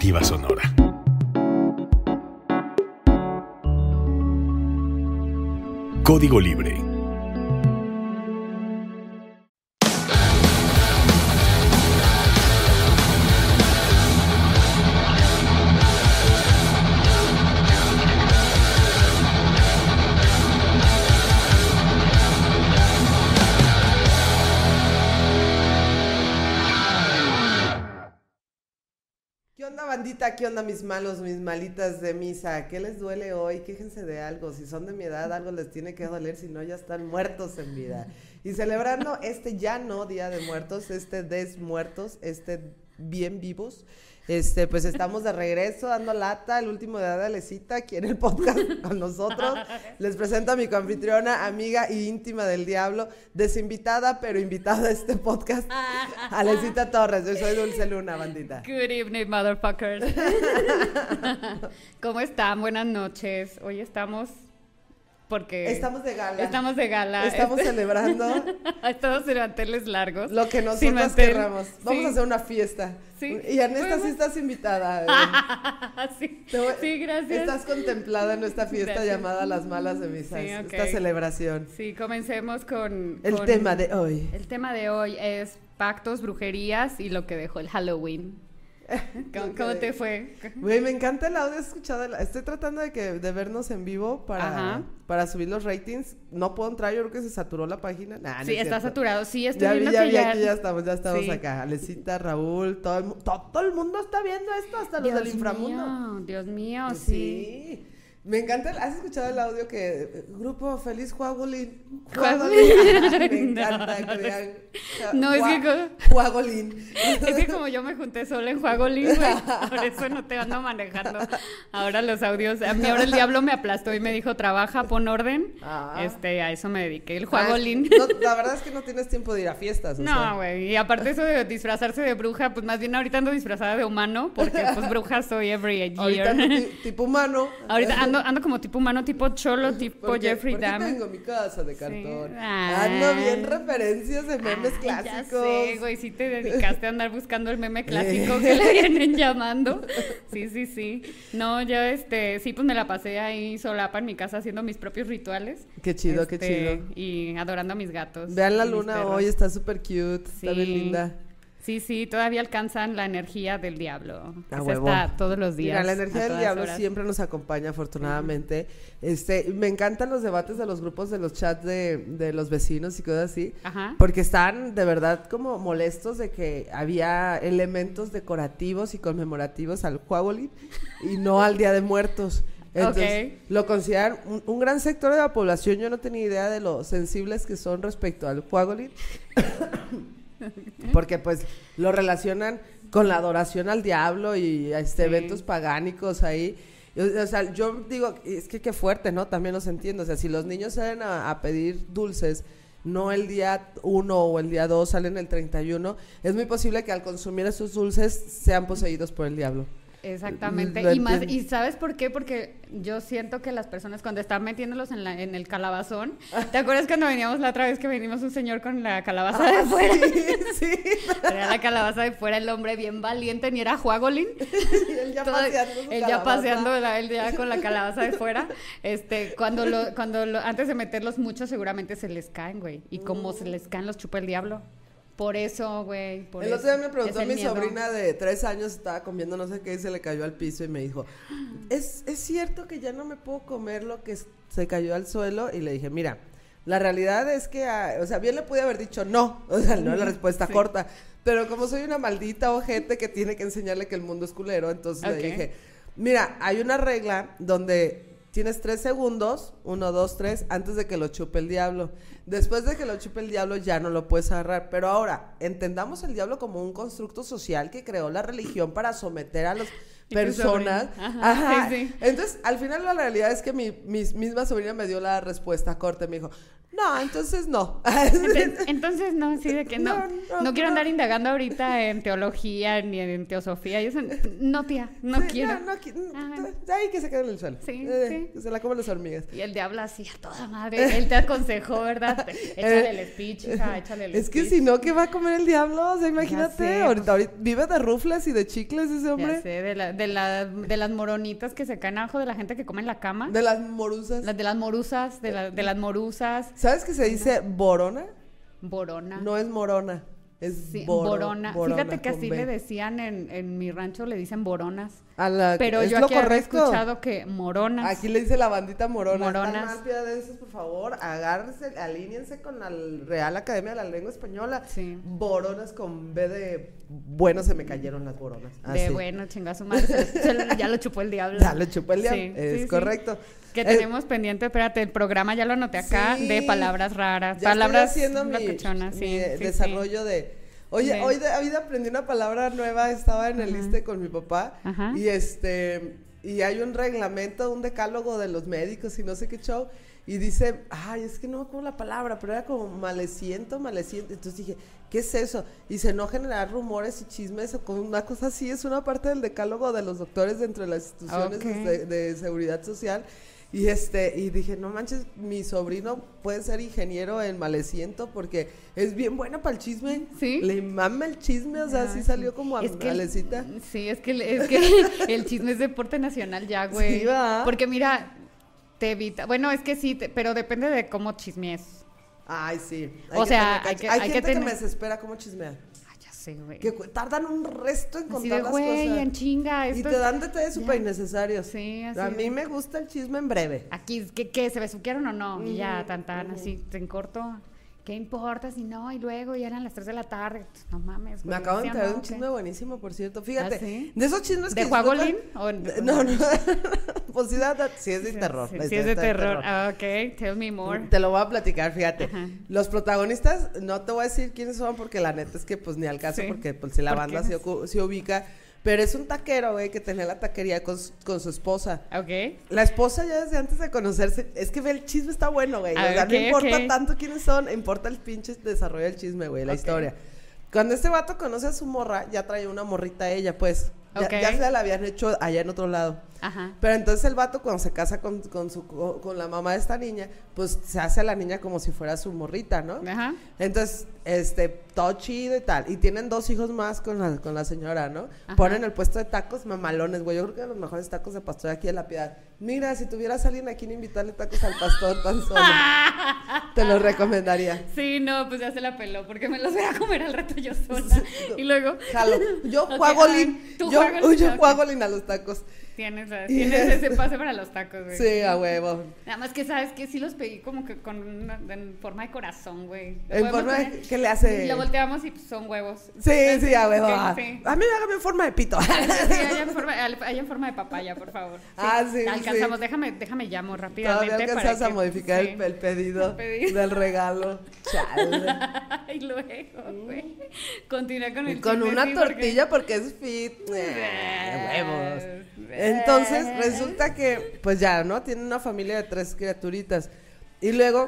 Alternativa Sonora. Código Libre. ¿Qué onda, bandita? ¿Qué onda, mis malos, mis malitas de misa? ¿Qué les duele hoy? Quéjense de algo. Si son de mi edad, algo les tiene que doler, si no, ya están muertos en vida. Y celebrando este ya no Día de Muertos, este desmuertos, este bien vivos, pues estamos de regreso dando lata, el último de Alecita aquí en el podcast con nosotros. Les presento a mi coanfitriona, amiga y íntima del diablo, desinvitada pero invitada a este podcast, Alecita Torres. Yo soy Dulce Luna, bandita. Good evening, motherfuckers. ¿Cómo están? Buenas noches. Hoy estamos porque estamos de gala. Estamos celebrando. Estamos en manteles largos. Lo que nosotros querramos. Vamos a hacer una fiesta. Sí. Y en esta sí estás invitada. Sí, gracias. Estás contemplada en esta fiesta llamada Las Malas de Misas. Sí, okay. Esta celebración. Sí, comencemos con el tema de hoy. El tema de hoy es pactos, brujerías y lo que dejó el Halloween. ¿Cómo te fue? Güey, me encanta el audio, estoy tratando de vernos en vivo para subir los ratings. No puedo entrar, yo creo que se saturó la página. Nah, sí, no está saturado, sí, estoy viendo ya que ya... Aquí ya estamos sí. Acá, Alecita, Raúl, todo el mundo está viendo esto, hasta los del inframundo. Dios mío, pues sí. Me encanta, ¿has escuchado el audio que Grupo Feliz Juagolín? Me encanta que digan no, es que Juagolín. Es que como yo me junté sola en Juagolín, güey, por eso no te ando manejando ahora los audios. A mí ahora el diablo me aplastó y me dijo, trabaja, pon orden. A eso me dediqué, el Juagolín. No, la verdad es que no tienes tiempo de ir a fiestas. No, güey, y aparte eso de disfrazarse de bruja, pues más bien ahorita ando disfrazada de humano, porque pues bruja soy every year. Ahorita ando tipo humano. Ahorita ando como tipo humano, tipo cholo, tipo Jeffrey Dahmer. Tengo mi casa de cartón. Sí. Ando bien referencias de memes clásicos. Ya sé, güey, sí te dedicaste a andar buscando el meme clásico que le vienen llamando. Sí. No, yo sí, pues me la pasé ahí solapa en mi casa haciendo mis propios rituales. Qué chido, qué chido. Y adorando a mis gatos. Vean la luna hoy, está súper cute, está bien linda. Sí, todavía alcanzan la energía del diablo. Huevo. Está todos los días. Mira, la energía del diablo horas. Siempre nos acompaña, afortunadamente. Me encantan los debates de los grupos, de los chats de los vecinos y cosas así. Ajá. Porque están de verdad como molestos de que había elementos decorativos y conmemorativos al Halloween y no al Día de Muertos. Entonces, lo consideran un gran sector de la población. Yo no tenía idea de lo sensibles que son respecto al Halloween. Porque pues lo relacionan con la adoración al diablo y eventos pagánicos ahí. O sea, yo digo, es que qué fuerte, ¿no? También los entiendo. O sea, si los niños salen a pedir dulces, no el día 1 o el día 2, salen el 31, es muy posible que al consumir esos dulces sean poseídos por el diablo. Exactamente, y ¿sabes por qué? Porque yo siento que las personas cuando están metiéndolos en el calabazón, ¿te acuerdas cuando veníamos la otra vez que venimos un señor con la calabaza de fuera? Sí. Era la calabaza de fuera, el hombre bien valiente, ni era Juagolín. Y él ya paseando él ya con la calabaza de fuera. Cuando antes de meterlos muchos seguramente se les caen, güey, y como se les caen los chupa el diablo. Por eso, güey. El otro día me preguntó mi sobrina de 3 años, estaba comiendo no sé qué y se le cayó al piso y me dijo, ¿es cierto que ya no me puedo comer lo que se cayó al suelo? Y le dije, mira, la realidad es que, o sea, bien le pude haber dicho no, o sea, no es la respuesta corta, pero como soy una maldita ojete que tiene que enseñarle que el mundo es culero, entonces le dije, mira, hay una regla donde tienes 3 segundos, 1, 2, 3, antes de que lo chupe el diablo. Después de que lo chupe el diablo ya no lo puedes agarrar. Pero ahora, entendamos el diablo como un constructo social que creó la religión para someter a los personas. Ajá. Sí. Entonces, al final la realidad es que mi misma sobrina me dio la respuesta corta, me dijo, no, entonces no. Entonces no, sí, de que no quiero andar indagando ahorita en teología ni en teosofía. Y eso, no, tía, no quiero. Ahí que se quede en el suelo. Sí. Que se la comen las hormigas. Y el diablo así, a toda madre. Él te aconsejó, ¿verdad? Échale el speech, hija, échale el speech. Es que si no, ¿qué va a comer el diablo? O sea, imagínate, ahorita vive de rufles y de chicles ese hombre. Ya sé, de las moronitas que se caen abajo de la gente que come en la cama. De las morusas. De las morusas, de las morusas. ¿Sabes que se dice borona? Borona. No es morona, es sí, borona. Fíjate que así le decían en mi rancho, le dicen boronas. Pero es yo lo aquí había correcto. escuchado que moronas. Aquí le dice la bandita morona. Moronas. Están más piadenses, por favor, agárrense, alíñense con la Real Academia de la Lengua Española. Sí. Boronas con B de bueno, se me cayeron las boronas. De bueno, chinga su madre, ya lo chupó el diablo. Ya lo chupó el diablo, sí, es correcto. Que tenemos pendiente, espérate, el programa ya lo anoté acá, de palabras raras, ya palabras estoy haciendo mi desarrollo de... Oye, hoy aprendí una palabra nueva, estaba en el liste con mi papá. Ajá. Y hay un reglamento, un decálogo de los médicos y no sé qué show, y dice, es que no me acuerdo la palabra, pero era como maleciento, entonces dije, ¿qué es eso? Dice, no generar rumores y chismes o como una cosa así, es una parte del decálogo de los doctores dentro de las instituciones de seguridad social. Y dije, no manches, mi sobrino puede ser ingeniero en maleciento porque es bien bueno para el chisme. ¿Sí? Le mama el chisme, o sea, sí salió como a malecita. Sí, es que el chisme es deporte nacional ya, güey. Sí, ¿verdad? Porque mira, te evita, bueno, es que sí, pero depende de cómo chismees. Ay, sí. Hay gente que me desespera cómo chismea. Sí, güey. Que tardan un resto en así contar de, las cosas. en chinga. Y te dan detalles súper innecesarios. Sí, así. A mí me gusta el chisme en breve. Aquí, ¿qué? ¿Se besuquearon o no? Y ya, así, en corto. ¿Qué importa si no? Y luego ya eran las 3 de la tarde. No mames. Me acaban de traer un chisme buenísimo, por cierto. Fíjate, ¿sí? De esos chismes que... ¿De Juagolín? No. Pues sí es de terror. Sí es de terror. Ok, tell me more. Te lo voy a platicar, fíjate. Ajá. Los protagonistas, no te voy a decir quiénes son porque la neta es que pues ni al caso, porque pues si la banda se ubica. Pero es un taquero, güey, que tenía la taquería con su esposa. Ok. La esposa ya desde antes de conocerse, es que el chisme está bueno, güey. O sea, no importa tanto quiénes son, importa el pinche desarrollo del chisme, güey, la historia. Cuando este vato conoce a su morra, ya traía una morrita a ella, pues. Ya se la habían hecho allá en otro lado. Ajá. Pero entonces el vato cuando se casa con la mamá de esta niña, pues se hace a la niña como si fuera su morrita, ¿no? Ajá. Entonces, todo chido y tal. Y tienen 2 hijos más con la señora, ¿no? Ajá. Ponen el puesto de tacos mamalones, güey. Yo creo que los mejores tacos de pastor aquí de La Piedad. Mira, si tuvieras a alguien aquí en invitarle tacos al pastor tan solo, te lo recomendaría. Sí, no, pues ya se la peló, porque me los voy a comer al rato yo sola. Y luego... Jalo. Yo Juagolín. Yo Juagolín a los tacos. Tienes ese pase para los tacos, güey. Sí, a huevo. Nada más que, ¿sabes qué? Sí los pedí como que en forma de corazón, güey. ¿En forma de qué le hace? Lo volteamos y pues, son huevos. Sí, a huevo. Sí. A mí hágame en forma de pito. Sí, hay en forma de papaya, por favor. Sí. Alcanzamos, déjame llamo rápidamente. Todavía alcanzas a modificar el pedido del regalo. Chale. Y luego, güey, continúa con el con chisme, una tortilla porque es fit. Huevos. Entonces, resulta que, pues ya, ¿no? Tiene una familia de 3 criaturitas. Y luego,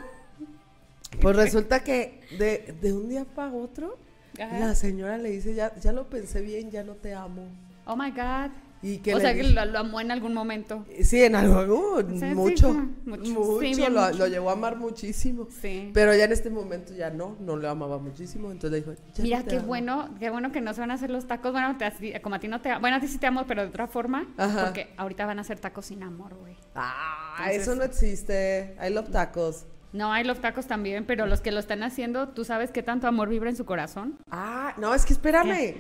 pues resulta que de un día para otro, la señora le dice, ya lo pensé bien, ya no te amo. Oh my God. Y que que lo amó en algún momento. Sí, en algo, mucho. Sí, lo llevó a amar muchísimo. Sí. Pero ya en este momento ya no lo amaba muchísimo. Entonces le dijo, mira, qué bueno que no se van a hacer los tacos. Bueno, como a ti no te amo. Bueno, a ti sí te amo, pero de otra forma. Ajá. Porque ahorita van a hacer tacos sin amor, güey. Entonces, eso no existe. I love tacos. No, hay los tacos también, pero los que lo están haciendo, ¿tú sabes qué tanto amor vibra en su corazón? No, es que espérame.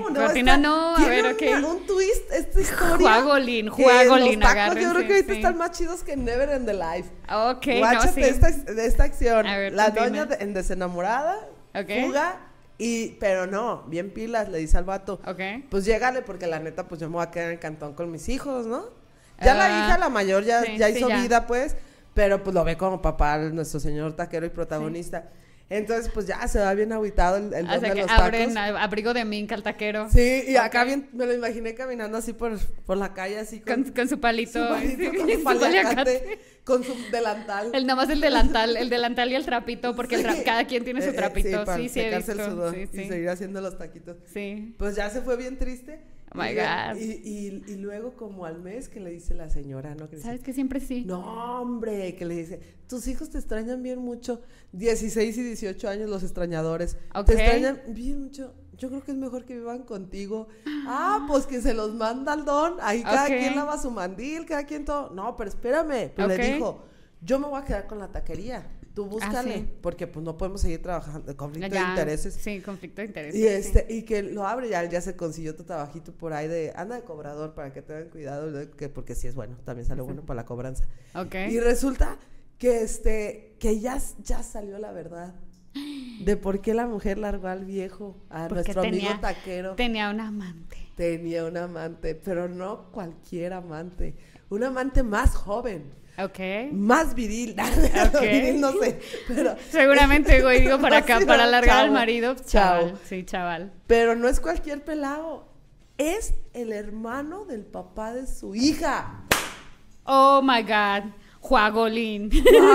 No, a ver, un twist esta historia. Juagolín, los tacos agárrense. Yo creo que ahorita están más chidos que Never in the Life. Ok, Guáchate de esta acción. A ver, la doña en desenamorada, fuga, pero no, bien pilas, le dice al vato. Pues llégale, porque la neta, pues yo me voy a quedar en Cantón con mis hijos, ¿no? Ya la hija, la mayor, ya hizo vida, pues. Pero pues lo ve como papá, nuestro señor taquero y protagonista. Entonces, pues ya se va bien agüitado el don de los abren tacos. abrigo de mink al taquero. Sí, y acá bien, me lo imaginé caminando así por la calle, así con su palito. Con su paliacate, con su delantal. Nada más el delantal y el trapito, porque cada quien tiene su trapito. Sí, para sí, secarse he visto. el sudor Sí. y seguir haciendo los taquitos. Sí. Pues ya se fue bien triste. Oh my God. Y luego como al mes que le dice la señora, ¿no? Que ¿Sabes dice, que siempre sí? no, hombre, que le dice, tus hijos te extrañan bien mucho, 16 y 18 años los extrañadores, te extrañan bien mucho, yo creo que es mejor que vivan contigo. Pues que se los manda al don, ahí cada quien lava su mandil, cada quien todo, no, pero espérame, pues le dijo, yo me voy a quedar con la taquería. Tú búscale, porque pues no podemos seguir trabajando, conflicto de intereses. Sí, conflicto de intereses. Y que lo abre, ya se consiguió tu trabajito por ahí anda de cobrador para que tengan cuidado, porque sí es bueno, también sale bueno para la cobranza. Y resulta que ya salió la verdad de por qué la mujer largó al viejo, nuestro amigo taquero. Tenía un amante. Tenía un amante, pero no cualquier amante, un amante más joven. Más viril. Viril no sé, pero seguramente, güey, digo, para alargar al marido, chaval. Sí, chaval. Pero no es cualquier pelado, es el hermano del papá de su hija. Oh my God, Juagolín.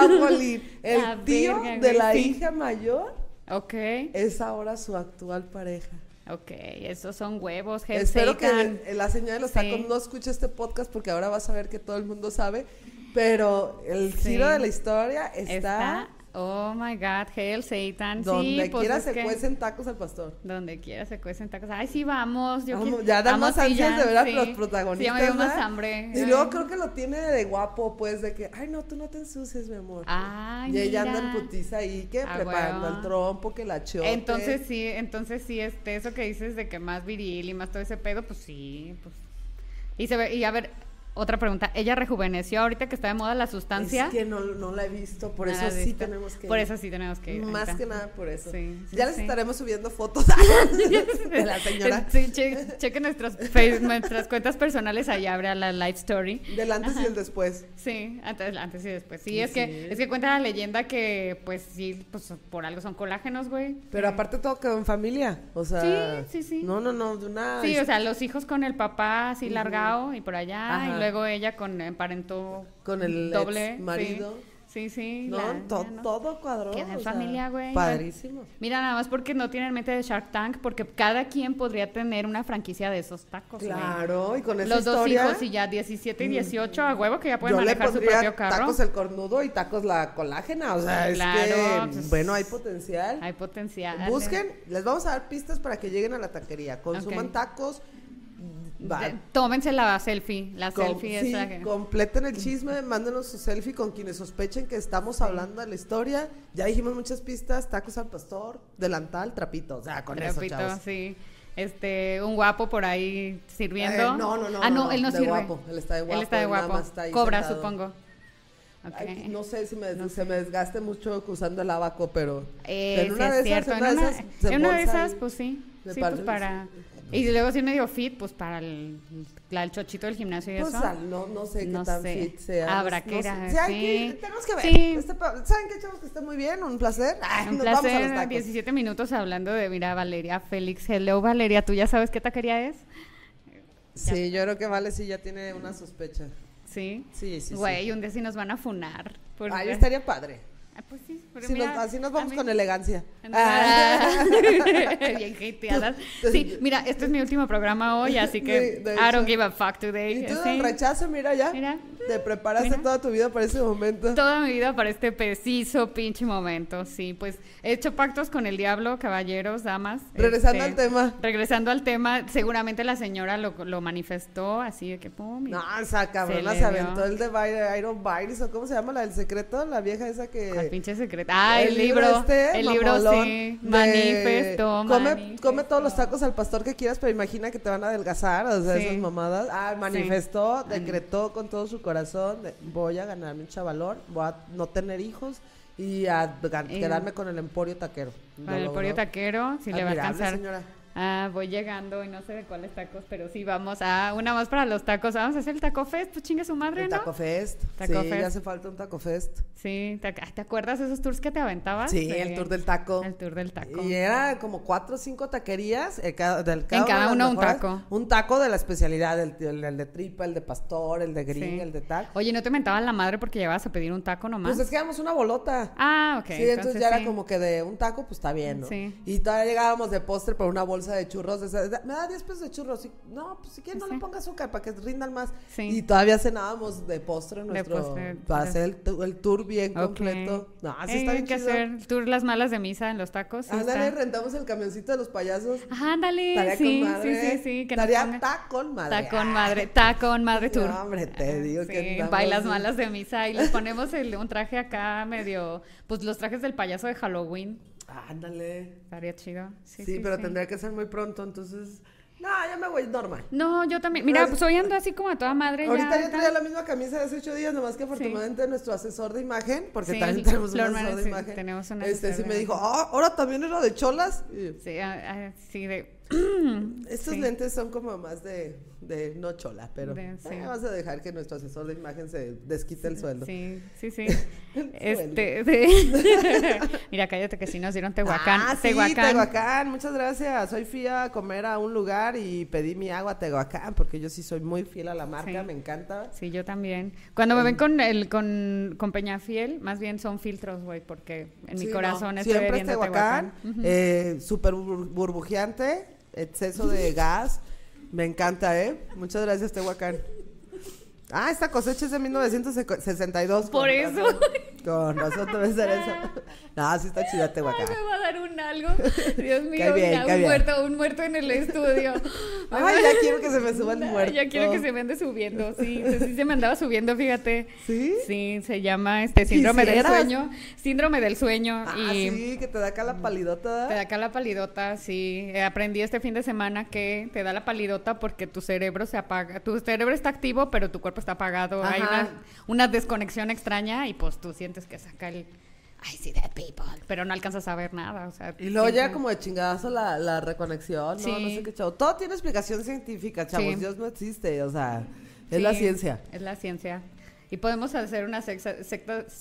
El tío de la hija mayor. Es ahora su actual pareja. Esos son huevos. Espero que la señora de los tacos no escuche este podcast, porque ahora vas a ver que todo el mundo sabe. Pero el giro de la historia está oh my God, Hail Satan. Donde quiera se cuecen tacos al pastor. Donde quiera se cuecen tacos. Ay, sí, vamos. Ya dan más ansias de ver a los protagonistas. Sí, ya me dio más hambre. Y luego creo que lo tiene de guapo, pues, de que, ay, no, tú no te ensucies, mi amor. Ay, y ella anda en putiza ahí, que preparando el trompo, que la chote. Entonces sí, eso que dices de que más viril y más todo ese pedo, pues sí, pues. Y a ver, otra pregunta, ¿ella rejuveneció ahorita que está de moda la sustancia? Es que no la he visto, por eso sí tenemos que ir. Por eso sí tenemos que ir. Más que nada por eso. Sí, ya les estaremos subiendo fotos de la señora. Sí, chequen nuestras cuentas personales, ahí abre la live story. Del antes y el después. Sí, antes y después. Sí, es que cuenta la leyenda que, pues sí, pues por algo son colágenos, güey. Pero aparte todo quedó en familia, o sea. Sí. No, de una. Sí, o sea, los hijos con el papá así largado y por allá, y luego ella emparentó con el doble marido. Sí. No, todo cuadró. Queda en familia, güey. Padrísimo. Mira, nada más porque no tienen mente de Shark Tank, porque cada quien podría tener una franquicia de esos tacos. Claro, güey. Y con esa los historia. Los 2 hijos y ya 17 y 18 a huevo que ya pueden manejar su propio carro. Tacos el cornudo y tacos la colágena, o sea, claro, es que, pues, bueno, hay potencial. Hay potencial. Busquen, les vamos a dar pistas para que lleguen a la taquería, consuman tacos. Tómense la selfie, completen el chisme, mándenos su selfie con quienes sospechen que estamos hablando de la historia. Ya dijimos muchas pistas, tacos al pastor, delantal, trapito, o sea, con eso, chavos. Sí. Un guapo por ahí sirviendo. No, él no sirve. Guapo. Él está de guapo. Está Cobra, sentado. supongo. Ay, no sé si se me desgaste mucho usando el abaco, pero en una de esas, pues sí. Sí, pues para. Y luego sí medio fit, pues para el chochito del gimnasio y pues eso. No sé qué tan fit sea. Habrá que ir tenemos que ver. Sí. ¿Saben qué, chavos? Que está muy bien, un placer. Un placer, 17 minutos hablando de, mira, Valeria Félix. Hello, Valeria, ¿tú ya sabes qué taquería es? Sí, yo creo que Vale sí ya tiene una sospecha. ¿Sí? Sí. Güey, un día sí nos van a funar. Ay, estaría padre. Pues sí, pero sí, mira, así nos vamos con elegancia. Bien hateadas. Sí, mira, este es mi último programa hoy, así que I don't give a fuck today. Y tú del rechazo, mira ya. Te preparaste toda tu vida para ese momento. Toda mi vida para este preciso pinche momento, sí. Pues he hecho pactos con el diablo, caballeros, damas. Regresando al tema. Seguramente la señora lo manifestó, así de que pum. No, esa cabrona se aventó el de Iron Virus, o ¿cómo se llama? La del secreto, la vieja esa que... ¿Cuál pinche secreto? El libro sí, manifestó. Come todos los tacos al pastor que quieras, pero imagina que te van a adelgazar, o sea, esas mamadas. Manifestó, decretó con todo su corazón, voy a ganarme un chavalón, voy a no tener hijos y a quedarme con el emporio taquero. Con el emporio taquero, si le va a alcanzar. Señora. Voy llegando y no sé de cuáles tacos, pero sí, vamos a una más para los tacos. Vamos a hacer el Taco Fest, pues chingue su madre, ¿no? El Taco Fest. Taco sí, Fest. Ya hace falta un Taco Fest. Sí, ¿te acuerdas de esos tours que te aventabas? Sí, el tour del taco. El tour del taco. Y era como 4 o 5 taquerías, en cada uno un taco. Un taco de la especialidad, el de tripa, el de pastor, el de gringa, el de tal. Oye, ¿no te mentaban la madre porque llevabas a pedir un taco nomás? Pues es que éramos una bolota. Ah, ok. Sí, entonces ya era como que de un taco, pues está bien, ¿no? Sí. Y todavía llegábamos de postre por una bolsa de churros. Me da 10 pesos de churros. Y, no, pues si quieres no le ponga azúcar para que rindan más. Sí. Y todavía cenábamos de postre para hacer el tour bien completo. No, así está bien chido. Hay que hacer el tour Las Malas de Misa en los tacos. Sí, ándale, rentamos el camioncito de los payasos. Ándale, Estaría sí, con madre. sí. Estaría tacón madre. Tacón madre tour. No, hombre, te digo que Bailas Malas de Misa y les ponemos un traje acá medio, pues los trajes del payaso de Halloween. Ándale. Estaría chido. Sí, pero tendría que ser muy pronto, entonces... No, ya me voy normal. No, yo también. Mira, pues hoy ando así como a toda madre. Ahorita yo traía la misma camisa de hace 8 días, nomás que afortunadamente nuestro asesor de imagen, porque también tenemos un asesor de imagen. Tenemos un asesor sí me dijo, ahora también era de cholas. Sí, de... Estos lentes son como más de no chola, pero vamos a dejar que nuestro asesor de imagen se desquite el sueldo. Sí. Mira, cállate que sí nos dieron Tehuacán. Tehuacán, muchas gracias. Hoy fui a comer a un lugar y pedí mi agua Tehuacán, porque yo sí soy muy fiel a la marca, me encanta. Sí, yo también. Cuando me ven con Peñafiel, más bien son filtros, güey, porque en mi corazón estoy siempre bebiendo Tehuacán. Súper burbujeante, exceso de gas. Me encanta, muchas gracias, Tehuacán. Esta cosecha es de 1962. Por eso. Con razón debe ser eso. No, sí está chida Tehuacán. Ay, me va a dar un algo. Dios mío, un muerto en el estudio. Ya quiero que se me suba el muerto. Ya quiero que se me ande subiendo, sí se me andaba subiendo, fíjate. ¿Sí? Sí, se llama síndrome del sueño. Síndrome del sueño. Sí, que te da acá la palidota. Te da acá la palidota, sí. Aprendí este fin de semana que te da la palidota porque tu cerebro se apaga. Tu cerebro está activo, pero tu cuerpo está apagado. Hay una desconexión extraña y pues tú sientes que saca el... I see dead people, pero no alcanzas a ver nada, o sea... Y luego ya como de chingadazo la reconexión, ¿no? No sé qué chavo. Todo tiene explicación científica, chavos. Dios no existe, o sea, es la ciencia. Es la ciencia. Y podemos hacer una secta de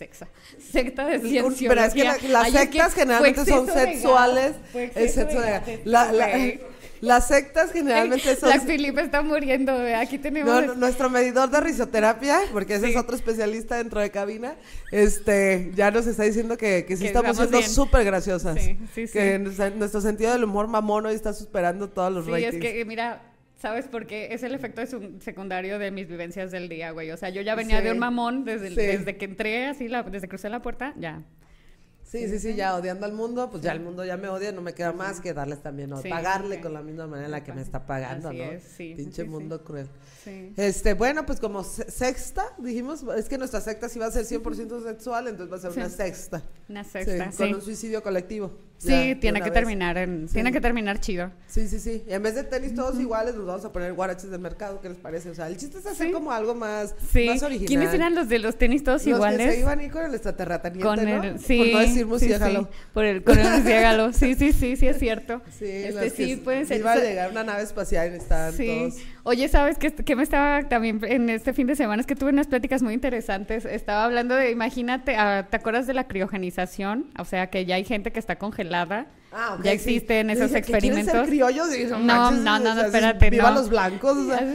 cienciología. Pero es que las sectas generalmente son sexuales. El sexo de las sectas generalmente son... Black Phillip está muriendo, aquí tenemos... Nuestro medidor de risoterapia, porque ese es otro especialista dentro de cabina, ya nos está diciendo que sí estamos siendo súper graciosas. Que nuestro sentido del humor mamón hoy está superando todos los ratings. Sí, es que, mira... ¿Sabes por qué? Es el efecto secundario de mis vivencias del día, güey. O sea, yo ya venía de un mamón desde que entré, así, desde que crucé la puerta, ya. Sí, ya odiando al mundo, pues ya el mundo ya me odia, no me queda más que darles también, pagarle con la misma manera en la que me está pagando, así ¿no? Es, Pinche mundo cruel. Sí. Bueno, pues como sexta, dijimos, es que nuestra secta sí va a ser 100% sexual, entonces va a ser una sexta. Una sexta, con un suicidio colectivo. Sí, tiene que terminar chido. Sí. Y en vez de tenis todos iguales, nos vamos a poner guaraches del mercado, ¿qué les parece? O sea, el chiste es hacer como algo más original. ¿Quiénes eran los de los tenis todos iguales? Los que se iban a ir con el extraterrataniente, ¿no? Sí, por no decir murciélago. Con el murciélago. Sí, es cierto. Pueden ser. Iba a llegar una nave espacial y estaban todos... Oye, ¿sabes qué me estaba también en este fin de semana? Es que tuve unas pláticas muy interesantes. Estaba hablando de, imagínate, ¿te acuerdas de la criogenización? O sea, que ya hay gente que está congelada. Okay, ya existen esos experimentos. ¿Quieren ser criollos? No, espérate, ¡viva los blancos! O sea.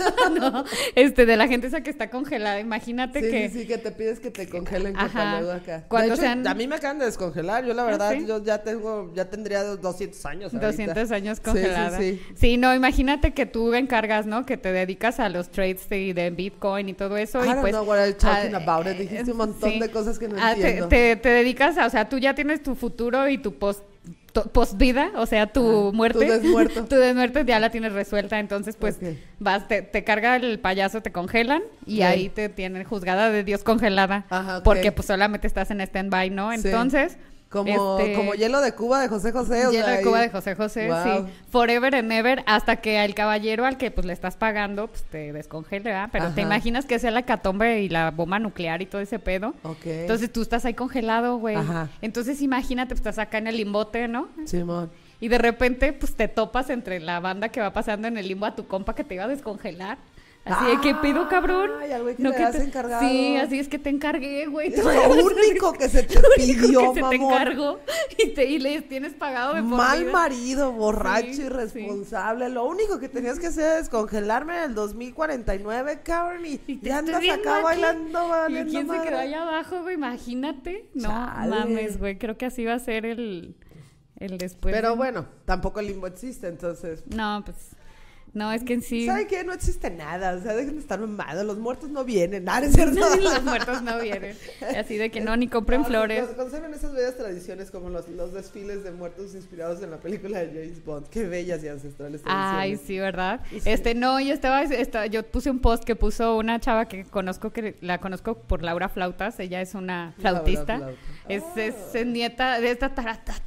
No, de la gente esa que está congelada, imagínate que... Sí, que te pides que te congelen luego acá. Cuando de hecho, a mí me acaban de descongelar, yo la verdad, yo ya tendría 200 años ahorita. 200 años congelada. Sí, no, imagínate que tú encargas, ¿no? Que te dedicas a los trades de Bitcoin y todo eso. I y don't pues, know what I'm talking about it. Dijiste un montón de cosas que no entiendo. Te dedicas o sea, tú ya tienes tu futuro y tu post-vida, o sea, tu muerte. Tu desmuerto ya la tienes resuelta, entonces pues te carga el payaso, te congelan y ahí te tienen juzgada de Dios congelada. Porque pues solamente estás en stand-by, ¿no? Entonces... Como hielo de Cuba de José José. Hielo de Cuba de José José, sí. Forever and ever, hasta que al caballero al que pues le estás pagando, pues te descongele, ¿verdad? Pero te imaginas que sea la hecatombe y la bomba nuclear y todo ese pedo. Entonces tú estás ahí congelado, güey. Entonces imagínate, pues estás acá en el limbote, ¿no? Simón. y de repente pues te topas entre la banda que va pasando en el limbo a tu compa que te iba a descongelar. Así de que pido, cabrón. Ay, al güey que no le has encargado. Sí, así es que te encargué, güey. Es lo único que se te pidió, que se te encargó y le tienes pagado de por mal vida. Marido, borracho, Sí, irresponsable. Lo único que tenías que hacer es descongelarme en el 2049, cabrón. Y ya andas acá bailando, ¿Y quién se quedó allá abajo, güey? Imagínate. No mames, güey. Creo que así va a ser el después. Pero bueno, tampoco el limbo existe, entonces. No, pues. No, es que en sí... ¿Sabe qué? No existe nada, o sea, dejen de estar mamados, los muertos no vienen, nada, es cierto. Los muertos no vienen, así de que no, ni compren flores. Conserven esas bellas tradiciones como los desfiles de muertos inspirados en la película de James Bond, qué bellas y ancestrales tradiciones. Ay, sí, ¿verdad? Sí. No, yo puse un post que puso una chava que la conozco por Laura Flautas, ella es una flautista, Laura Flauta. Es nieta de esta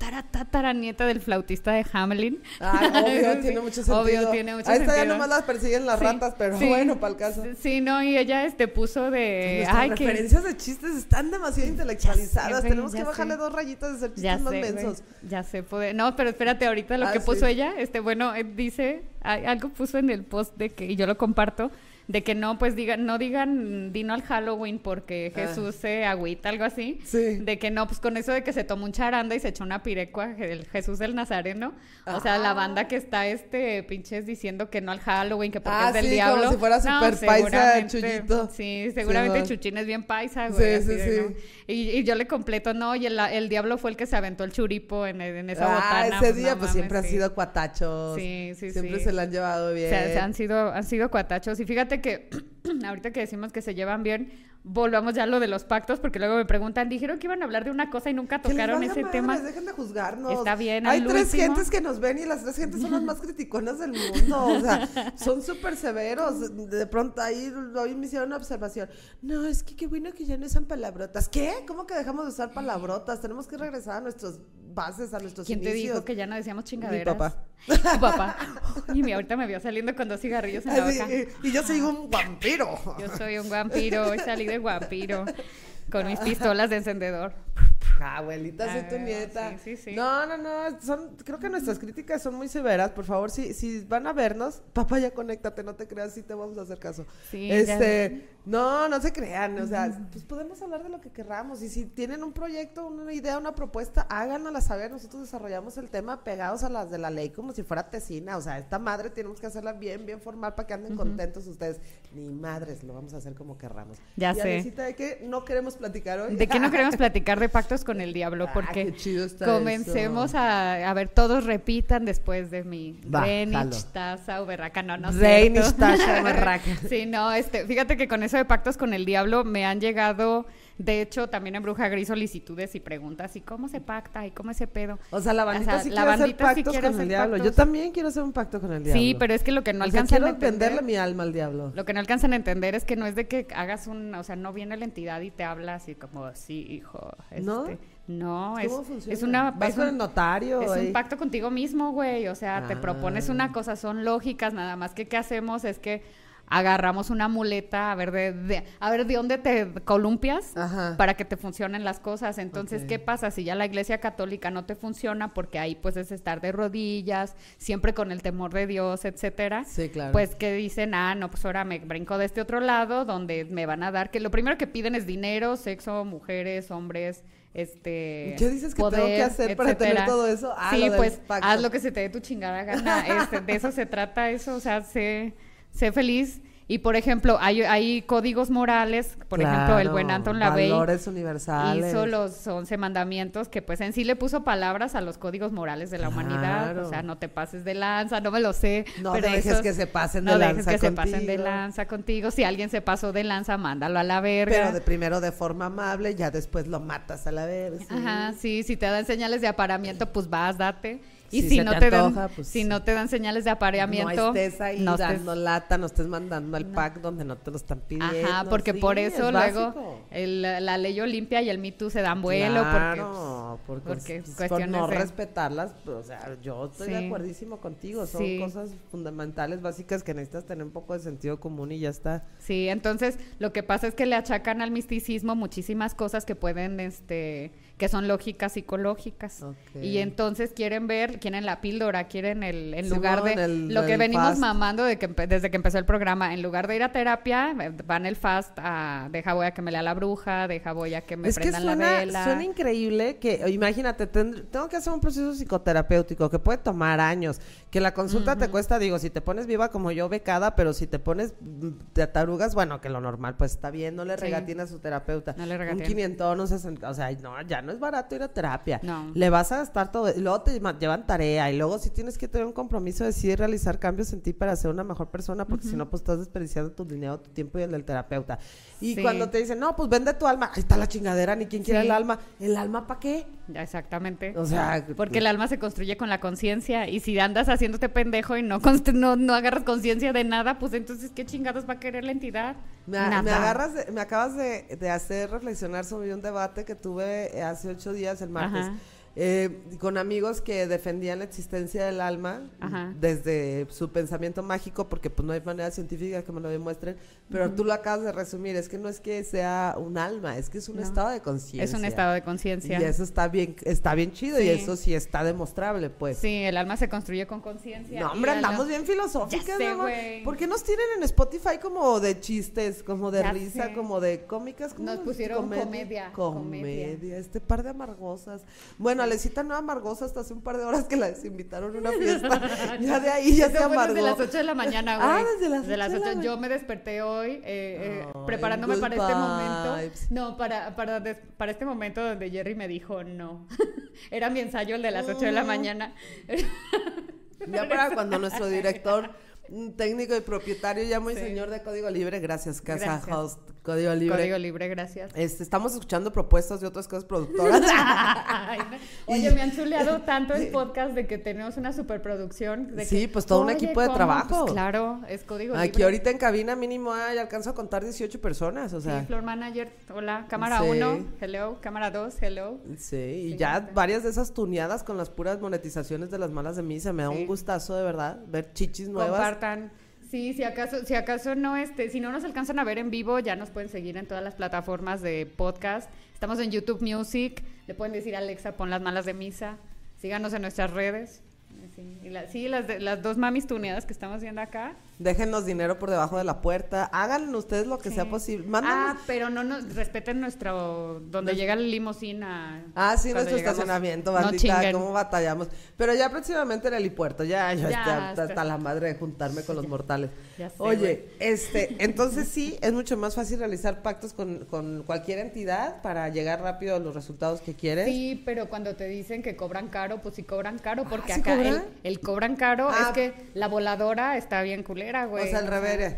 nieta del flautista de Hamelin. Ah, obvio, tiene mucho sentido. Obvio, tiene mucho Ahí está, sentido. ya nomás las persiguen las ratas, pero bueno, para el caso. Sí, no, y ella puso de... Nuestras referencias de chistes están demasiado intelectualizadas. sé, Tenemos que ya bajarle sé. 2 rayitas de ser chistes Ya más sé, mensos. ya sé, no, pero espérate, ahorita lo que puso ella, dice, algo puso en el post de que, y yo lo comparto, de que no, pues no digan dino al Halloween porque Jesús se agüita, algo así. Sí. De que no, pues con eso de que se tomó un charanda y se echó una pirecua, el Jesús del Nazareno. O sea, la banda que está pinches diciendo que no al Halloween, que porque es del diablo. Como si fuera super paisa Chuyito. Sí, seguramente Sí, Chuchín es bien paisa, güey. Sí. ¿no? Y yo le completo, no, y el diablo fue el que se aventó el churipo en esa botana. Ese día, no pues mames, siempre han sido cuatachos. Sí. Siempre se la han llevado bien. O sea, han sido cuatachos. Y fíjate que ahorita que decimos que se llevan bien, volvamos ya a lo de los pactos, porque luego me preguntan, dijeron que iban a hablar de una cosa y nunca tocaron ese tema. Dejen de juzgarnos. Está bien. Hay 3 gentes que nos ven y las 3 gentes son las más criticonas del mundo. O sea, son súper severos. De pronto ahí hoy me hicieron una observación. No, es que qué bueno que ya no usan palabrotas. ¿Qué? ¿Cómo que dejamos de usar palabrotas? Tenemos que regresar a nuestros bases, a nuestros ¿Quién inicios. te dijo que ya no decíamos chingaderas? Mi papá. Tu papá. Y ahorita me vio saliendo con 2 cigarrillos en la boca. Y yo soy un vampiro. Yo soy un vampiro, hoy salí de vampiro con mis pistolas de encendedor. Abuelita, soy tu nieta. Sí. No, creo que nuestras críticas son muy severas. Por favor, si van a vernos, papá, ya conéctate, no te creas, sí te vamos a hacer caso. Sí, no se crean, o sea, pues podemos hablar de lo que querramos. Y si tienen un proyecto, una idea, una propuesta, háganosla saber. Nosotros desarrollamos el tema pegados a las de la ley como si fuera tesina. O sea, esta madre tenemos que hacerla bien formal para que anden contentos ustedes. Ni madres, lo vamos a hacer como querramos. Ya y sé. Alecita, ¿de qué no queremos platicar hoy? ¿De qué no queremos platicar? De pactos con el diablo, porque qué chido está comencemos a ver, todos repitan después de mi Jalo. taza o berraca, no Reinich, taza, berraca. Sí, no, fíjate que con eso de pactos con el diablo me han llegado, de hecho, también en Bruja Gris solicitudes y preguntas, ¿y cómo se pacta? ¿Y cómo ese pedo? O sea, la bandita sí la quiere hacer bandita sí pactos quiere con el hacer diablo. pactos. Yo también quiero hacer un pacto con el diablo. Sí, pero es que lo que no o sea, alcanzan quiero a entender, venderle mi alma al diablo. lo que no alcanzan a entender es que no es de que hagas o sea, no viene la entidad y te habla así como, sí, hijo, ¿No? No, ¿Cómo funciona? es una... ¿Vas con el notario? Es ahí? un pacto contigo mismo, güey, o sea, te propones una cosa, son lógicas, nada más que ¿qué hacemos? Es que agarramos una muleta a ver de dónde te columpias para que te funcionen las cosas. Entonces, ¿qué pasa? Si ya la Iglesia Católica no te funciona, porque ahí pues es estar de rodillas, siempre con el temor de Dios, etcétera. Sí, claro. Pues que dicen, no, pues ahora me brinco de este otro lado, donde me van a dar, que lo primero que piden es dinero, sexo, mujeres, hombres, ¿qué dices que poder, tengo que hacer para tener todo eso? Sí, lo pues pacto. haz lo que se te dé tu chingada gana. De eso se trata eso, o sea, sé feliz. Y por ejemplo, hay códigos morales, por ejemplo, el buen Anton LaVey valores universales. hizo los 11 mandamientos, que pues en sí le puso palabras a los códigos morales de la humanidad. O sea, no te pases de lanza, no me lo sé. No pero dejes que se pasen de lanza contigo. No dejes que se pasen de lanza contigo. Si alguien se pasó de lanza, mándalo a la verga. Pero primero de forma amable, ya después lo matas a la verga. Ajá, sí, si te dan señales de apareamiento, pues vas, date. Y si no te antoja, dan, pues, si no te dan señales de apareamiento, no estés ahí dando lata, no estés mandando al pack donde no te lo están pidiendo. Ajá, porque por eso luego la ley Olimpia y el Me Too se dan vuelo. Claro, porque por no respetarlas, pues, o sea, yo estoy de acuerdísimo contigo, son cosas fundamentales, básicas que necesitas tener un poco de sentido común y ya está. Sí, entonces lo que pasa es que le achacan al misticismo muchísimas cosas que pueden que son lógicas psicológicas. Y entonces quieren la píldora, quieren en lugar de lo que venimos fast mamando desde que empezó el programa, en lugar de ir a terapia, van el fast a deja voy a que me lea la bruja, deja voy a que me prendan la vela. Suena increíble que, imagínate, tengo que hacer un proceso psicoterapéutico que puede tomar años, que la consulta te cuesta, digo, si te pones viva como yo, becada, pero si te pones de tarugas, bueno, que lo normal, pues está bien, no le regatina a su terapeuta. No le regatina. Un 500, un 60, o sea, no, ya no es barato ir a terapia. No. Le vas a gastar todo, y luego te llevan tarea, y luego sí tienes que tener un compromiso de sí realizar cambios en ti para ser una mejor persona, porque si no, pues estás desperdiciando tu dinero, tu tiempo y el del terapeuta. Y cuando te dicen, no, pues vende tu alma, ahí está la chingadera, ni quien quiera el alma ¿para qué? Ya, exactamente. O sea, porque el alma se construye con la conciencia, y si andas haciéndote pendejo y no agarras conciencia de nada, pues entonces ¿qué chingados va a querer la entidad? Me acabas de hacer reflexionar sobre un debate que tuve hace 8 días, el martes. Con amigos que defendían la existencia del alma desde su pensamiento mágico, porque pues no hay manera científica que me lo demuestren, pero tú lo acabas de resumir, es que no es que sea un alma, es que es un estado de conciencia. Es un estado de conciencia. Y eso está bien chido, y eso sí está demostrable, pues. Sí, el alma se construye con conciencia. No, hombre, andamos bien filosóficas, ¿no? ¿Por qué nos tienen en Spotify como de chistes, como de risa, como de cómicas? Nos pusieron comedia. Este par de amargosas. Bueno, Alecita no amargosa hasta hace un par de horas que la invitaron a una fiesta. Ya de ahí ya se amargó. Desde las 8 de la mañana, güey. Desde las 8. Yo me desperté hoy preparándome para este momento. No, para este momento donde Jerry me dijo no. Era mi ensayo el de las 8 de la mañana. Ya para cuando nuestro director técnico y propietario ya muy señor de Código Libre, gracias Casa Host Código Libre, gracias. Estamos escuchando propuestas de otras cosas productoras. Oye, me han chuleado tanto el podcast de que tenemos una superproducción. Pues todo un equipo de trabajo. Pues claro, es Código Libre. Aquí ahorita en cabina mínimo alcanzo a contar 18 personas, o sea. Sí, Floor Manager, hola, cámara 1, hello, cámara 2, hello. Sí, y ya varias de esas tuneadas con las puras monetizaciones de las malas de misa, me da un gustazo de verdad, ver chichis nuevas. Compartan. Sí, si acaso no, si no nos alcanzan a ver en vivo, ya nos pueden seguir en todas las plataformas de podcast. Estamos en YouTube Music, le pueden decir a Alexa, pon las malas de misa. Síganos en nuestras redes. Sí, las dos mamis tuneadas que estamos viendo acá. Déjennos dinero por debajo de la puerta. Hagan ustedes lo que sea posible. Mándanos. Pero no nos respeten donde llega el limusina. Nuestro estacionamiento, bandita, cómo batallamos. Pero ya próximamente en el helipuerto, ya está la madre de juntarme con los mortales. Oye, entonces sí, es mucho más fácil realizar pactos con cualquier entidad para llegar rápido a los resultados que quieres. Sí, pero cuando te dicen que cobran caro, pues sí cobran caro, porque acá el cobran caro es que la voladora está bien culera. Güey, o sea, el revere.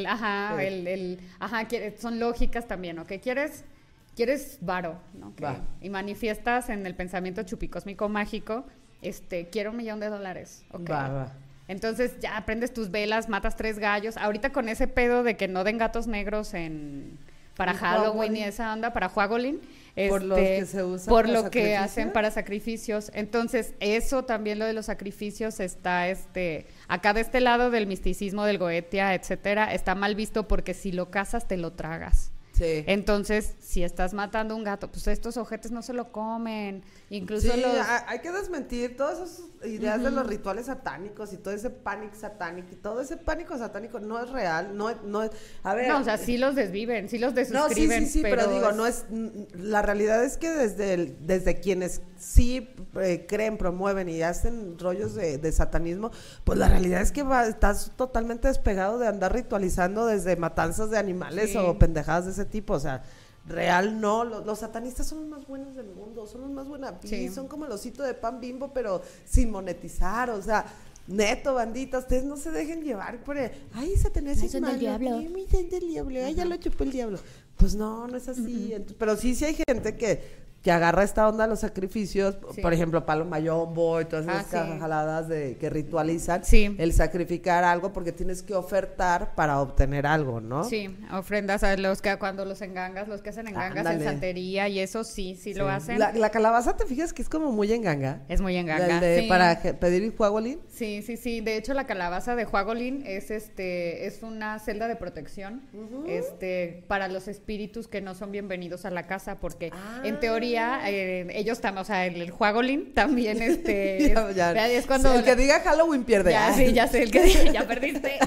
Son lógicas también, ¿ok? ¿Quieres varo, ¿no? Y manifiestas en el pensamiento chupicósmico mágico, quiero $1 millón, ¿ok? Entonces ya prendes tus velas, matas 3 gallos. Ahorita con ese pedo de que no den gatos negros para Halloween y esa onda, para Juagolín, por lo que se usa por lo que hacen para sacrificios. Entonces, eso también, lo de los sacrificios está acá de este lado del misticismo, del Goetia, etcétera, está mal visto porque si lo cazas te lo tragas. Sí. Entonces, si estás matando un gato, pues estos ojetes no se lo comen. Incluso hay que desmentir todas esas ideas de los rituales satánicos y todo ese pánico satánico, y todo ese pánico satánico no es real, no es, a ver. No, o sea, sí los desviven, sí los desuscriben. No, sí, pero digo, no es, la realidad es que desde quienes sí creen, promueven y hacen rollos de satanismo, pues la realidad es que estás totalmente despegado de andar ritualizando desde matanzas de animales o pendejadas de ese tipo, o sea, real no, los satanistas son los más buenos del mundo, son los más buenos, son como el osito de pan Bimbo, pero sin monetizar, o sea, neto, bandita, ustedes no se dejen llevar por Satanás es malo, ya lo chupó el diablo, pues no es así, pero sí hay gente que agarra esta onda de los sacrificios, por ejemplo, Palo Mayombo y todas esas jaladas que ritualizan el sacrificar algo porque tienes que ofertar para obtener algo, ¿no? Sí, ofrendas a cuando los engangas, los que hacen engangas en santería y eso sí lo hacen. La calabaza, ¿te fijas que es como muy enganga? Es muy enganga, para pedir Juagolín. Sí, de hecho la calabaza de Juagolín es una celda de protección para los espíritus que no son bienvenidos a la casa, porque en teoría todavía, ellos también, o sea, el Juagolín también, es cuando... El que diga Halloween pierde. Ya, sí, ya sé, el que diga, ya perdiste.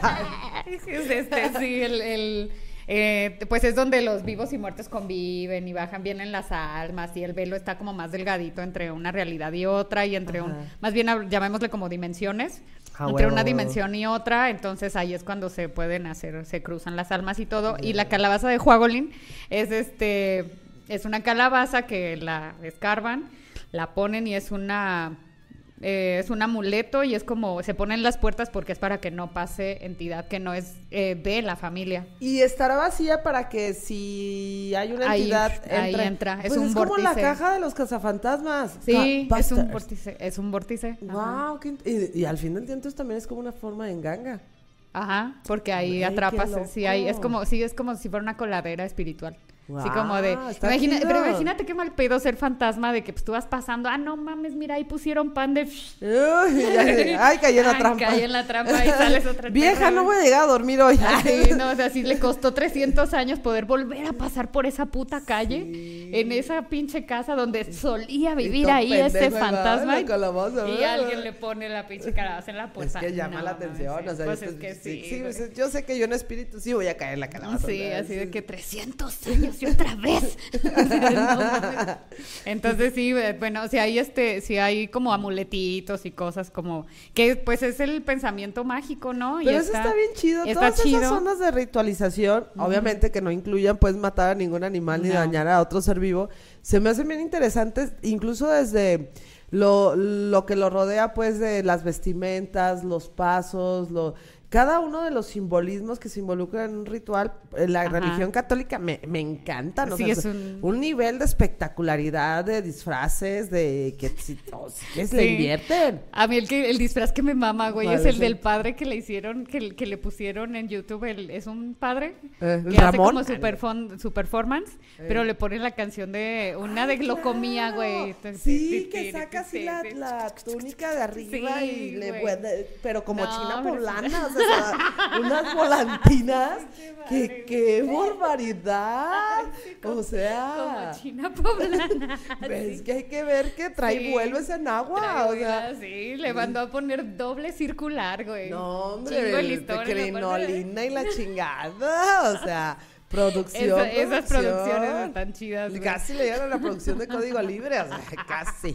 Pues es donde los vivos y muertos conviven y bajan bien en las almas y el velo está como más delgadito entre una realidad y otra y entre más bien llamémosle como dimensiones, entre una dimensión y otra, entonces ahí es cuando se pueden se cruzan las almas y todo, y la calabaza de Juagolín es una calabaza que la escarban, la ponen y es un amuleto y es como se ponen las puertas porque es para que no pase entidad que no es de la familia. Y estará vacía para que si hay una entidad ahí entra. Pues es un como vórtice. la caja de los cazafantasmas. Sí, es un vórtice. Wow, y al fin del día entonces también es como una forma de enganga. Ajá, porque ahí atrapas, sí, ahí es como si fuera una coladera espiritual. Wow, así como de, pero imagínate qué mal pedo ser fantasma de que pues, tú vas pasando, no mames, mira, ahí pusieron pan de... Ay, caí en la trampa. Caí en la trampa y sales otra vez. Vieja, no voy a llegar a dormir hoy. Ay, no, o sea, sí le costó 300 años poder volver a pasar por esa puta calle, en esa pinche casa donde solía vivir ahí ese fantasma. Y alguien le pone la pinche calabaza en la puerta. Es que llama la atención, o sea, pues es que sí. Pues, yo sé que yo en espíritu sí voy a caer en la calabaza. Sí, así de que 300 años y otra vez. Entonces sí, bueno, si hay como amuletitos y cosas como que pues es el pensamiento mágico, ¿no? Pero eso está bien chido. Todas esas zonas de ritualización, obviamente que no incluyan pues matar a ningún animal ni dañar a otro ser vivo, se me hacen bien interesantes, incluso desde lo que lo rodea pues de las vestimentas, los pasos, cada uno de los simbolismos que se involucran en un ritual, la religión católica me encanta, ¿no? Sí, o sea, un nivel de espectacularidad, de disfraces, de que le invierten. A mí el disfraz que me mama, güey, es el del padre que le hicieron, que le pusieron en YouTube, es un padre que Ramón hace como su performance, pero le ponen la canción de una de Glocomía, güey. Sí, que saca así la túnica de arriba y le puede, pero como china poblana, o sea, unas volantinas ¡qué barbaridad! O sea, como china poblana. Es que hay que ver que vuelo ese en agua. O sea, sí, le mandó a poner doble circular, güey. No, hombre, de crinolina y la chingada. O sea, producción. Esas producciones están chidas, güey. Casi le dieron a la producción de Código Libre, o sea, casi.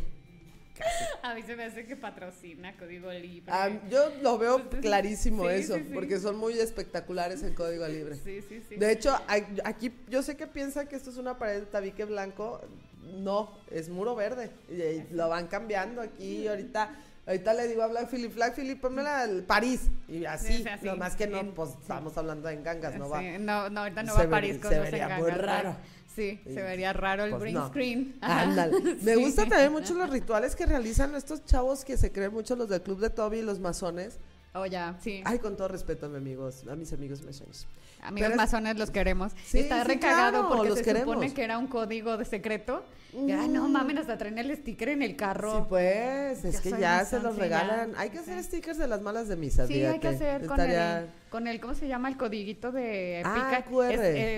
A mí se me hace que patrocina Código Libre. Yo lo veo clarísimo porque son muy espectaculares en Código Libre. Sí. De hecho, aquí yo sé que piensan que esto es una pared de tabique blanco. No, es muro verde. Y lo van cambiando aquí. Ahorita le digo a Black Phillip, pónmela al París. Y así, nomás que no, pues estamos hablando de gangas, ¿no va? No, ahorita no va a París con los vería muy raro. Sí, se vería raro el green screen. Ándale. Me gusta también mucho los rituales que realizan estos chavos que se creen mucho, los del Club de Toby y los masones. Oh, ya, sí. Ay, con todo respeto a mis amigos masones. Amigos masones los queremos. Sí, está recagado claro, porque se supone que era un código de secreto. No mames, hasta traen el sticker en el carro. Sí, pues, es que ya se los regalan. Hay que hacer stickers de las malas de misa, fíjate. Hay que hacer con el, ¿cómo se llama? El codiguito de Pica. QR.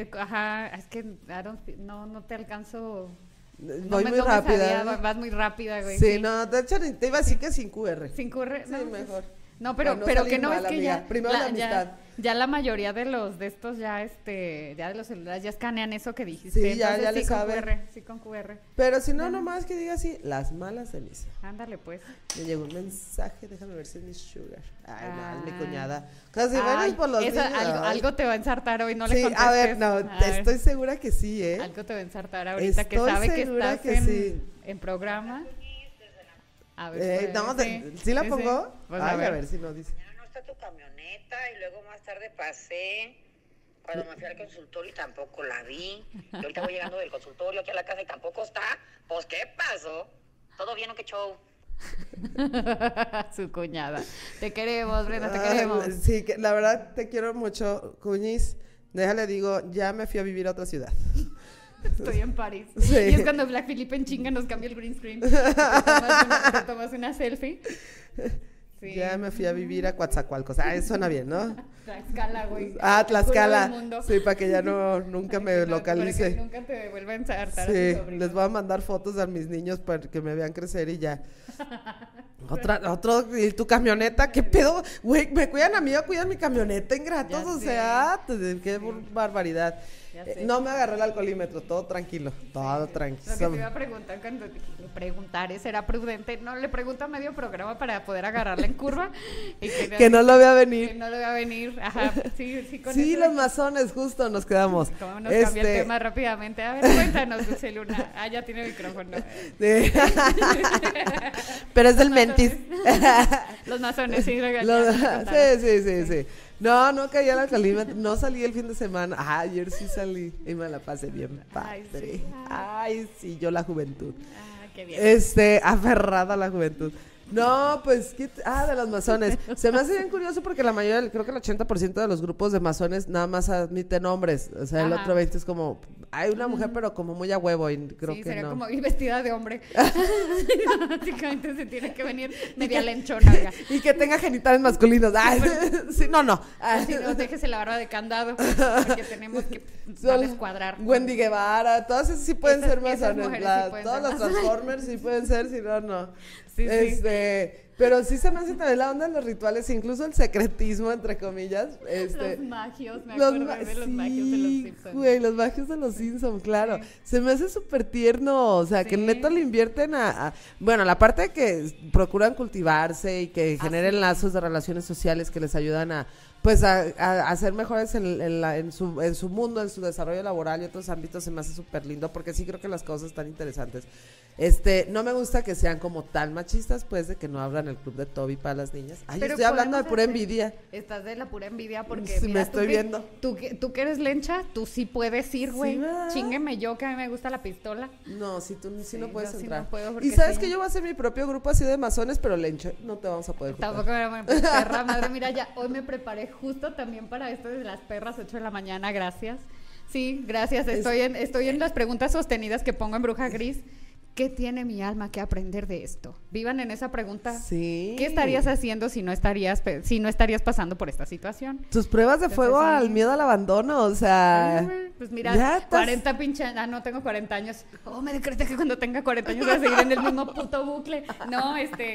Es que no te alcanzo. Voy muy rápida. Vas muy rápida, güey. Sí, no, de hecho te iba a decir que sin QR. Sin QR, sí, mejor. No, pero que no es que ya. Primero la amistad. Ya la mayoría de estos ya de los celulares ya escanean eso que dijiste. Sí, ya le saben. Sí, con QR. Pero si no, nomás que diga así, las malas de misa. Ándale, pues. Me llegó un mensaje, déjame ver si es mi sugar. Ay, mal, mi cuñada. Casi bueno por los niños. Algo te va a ensartar hoy, no le contestes. A ver, estoy segura que sí, ¿eh? Algo te va a ensartar ahorita, que sabe que estás en programa. A ver, ¿sí la pongo? Pues a ver si no dice. No está tu camioneta y luego más tarde pasé cuando me fui al consultorio y tampoco la vi. Y ahorita voy llegando del consultorio aquí a la casa y tampoco está. Pues, ¿qué pasó? ¿Todo bien o qué show? Su cuñada. Te queremos, Brenda, te queremos. Sí, la verdad te quiero mucho, Cuñis. Déjale digo, ya me fui a vivir a otra ciudad. Estoy en París. Sí. Y es cuando Black Phillip en chinga nos cambia el green screen. Te tomas una selfie. Sí. Ya me fui a vivir a Coatzacoalcos. Suena bien, ¿no? Tlaxcala, güey. Tlaxcala. Sí, para que ya nunca me localice. Para que nunca te vuelvan a hartar. Sí, les voy a mandar fotos a mis niños para que me vean crecer y ya. ¿Y tu camioneta? ¿Qué pedo? Güey, me cuidan a mí o cuidan mi camioneta, ingratos, o sea, qué barbaridad. No me agarró el alcoholímetro, todo tranquilo, todo tranquilo. Lo que te iba a preguntar cuando le preguntaré, ¿será prudente? No, le pregunto a medio programa para poder agarrarla en curva. Y que no lo vea venir. Que no lo vea venir, ajá, sí, con sí, eso los masones, justo, nos quedamos. ¿Cómo nos cambia el tema rápidamente? A ver, cuéntanos, Dulce Luna. Ya tiene micrófono. Pero es del Mentis. Los masones, sí. Sí. No caí al alcoholímetro, no salí el fin de semana. Ayer sí salí y me la pasé bien padre. Ay, sí, yo la juventud. Qué bien. Aferrada a la juventud. No, pues, de los masones. Se me hace bien curioso porque la mayoría, creo que el 80% de los grupos de masones nada más admiten hombres. O sea, el otro 20% es como, hay una mujer, pero como muy a huevo y creo que sería no. como ir vestida de hombre. Básicamente se tiene que venir media lenchona. Y que tenga genitales masculinos. Sí, no. Si no, déjese la barba de candado, porque tenemos que descuadrar. Wendy Guevara, todas esas sí pueden ser masones. Todos los Transformers sí pueden ser, si no. Sí. Pero sí se me hace también la onda de los rituales, incluso el secretismo, entre comillas. Los magios, me acuerdo de los magios de los Simpsons. Güey, los magios de los Simpsons, claro. Sí. Se me hace súper tierno, o sea, que neto le invierten bueno, la parte de que procuran cultivarse y que generen lazos de relaciones sociales que les ayudan a ser mejores en su mundo, en su desarrollo laboral y otros ámbitos, se me hace súper lindo, porque sí creo que las cosas están interesantes. No me gusta que sean como tan machistas, pues, de que no abran el club de Toby para las niñas. Pero estoy hablando de pura envidia. Estás de la pura envidia porque sí, mira, me estoy viendo. Tú que eres lencha, tú sí puedes ir, güey. Sí, chingueme yo, que a mí me gusta la pistola. No, si tú sí no puedes entrar. No puedo, y sabes que yo voy a hacer mi propio grupo así de masones, pero lencha, no te vamos a poder juntar. Tampoco me voy a perra, madre, mira, ya hoy me preparé justo también para esto de las perras, 8 de la mañana, gracias. Sí, gracias, estoy en las preguntas sostenidas que pongo en Bruja Gris. ¿Qué tiene mi alma que aprender de esto? Vivan en esa pregunta. Sí. ¿Qué estarías haciendo si no estarías pasando por esta situación? Tus pruebas de fuego al miedo al abandono, o sea... Pues mira, 40 pinches... no tengo 40 años. Me decreté que cuando tenga 40 años voy a seguir en el mismo puto bucle. No,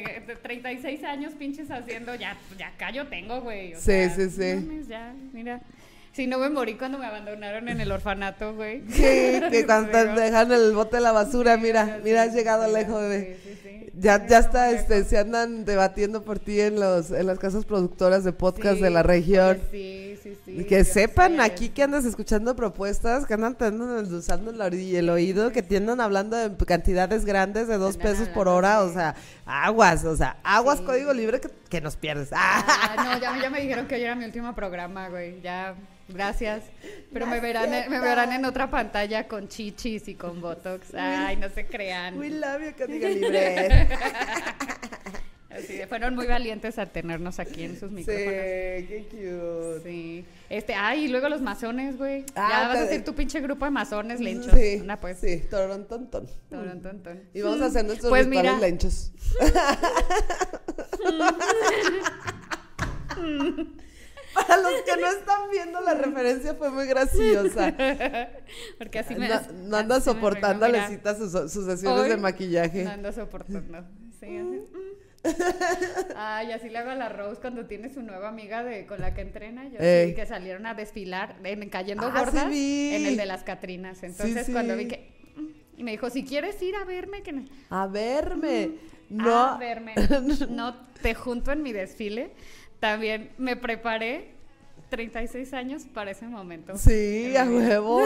36 años pinches haciendo... Ya acá yo tengo, güey. Sí. Mames, ya, mira... Si no me morí cuando me abandonaron en el orfanato, güey. Sí, que cuando te dejan el bote de la basura, mira, has llegado lejos, güey. Sí. Ya está, se andan debatiendo por ti en las casas productoras de podcast de la región. Sí. Y que sepan aquí que andas escuchando propuestas, que andan usando el oído, que tiendan hablando de cantidades grandes de 2 pesos por hora, o sea, aguas, código libre que nos pierdes. No, ya me dijeron que hoy era mi último programa, güey, ya... Gracias, pero me verán en otra pantalla con chichis y con botox. Ay, no se crean. We love you, código libre. Así fueron muy valientes a tenernos aquí en sus micrófonos. Sí, qué cute. Sí. Y luego los masones, güey. Ya vas a hacer tu pinche grupo de masones lenchos. Sí, pues. Sí, torontontón. Y vamos a hacer nuestros rituales lenchos. Para los que no están viendo, la referencia fue muy graciosa. Porque así no anda soportando a Lesita sus sesiones de maquillaje. No anda soportando. Sí, así. Y así le hago a la Rose cuando tiene su nueva amiga con la que entrena. Yo vi que salieron a desfilar en Cayendo Gordas en el de las Catrinas. Entonces cuando vi que... Y me dijo, si quieres ir a verme... A verme. A verme. No, te junto en mi desfile. También me preparé 36 años para ese momento. Sí, a huevo.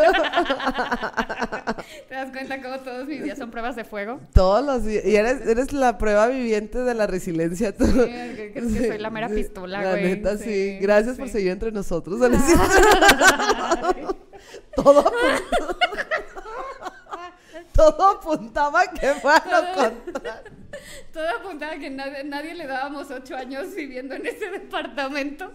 ¿Te das cuenta cómo todos mis días son pruebas de fuego? Todos los días. Y eres la prueba viviente de la resiliencia. Tú. Sí, que soy la mera pistola, güey. La neta, sí. Gracias por seguir entre nosotros. Todo apuntaba que Todo apuntaba que nadie le dábamos 8 años viviendo en ese departamento.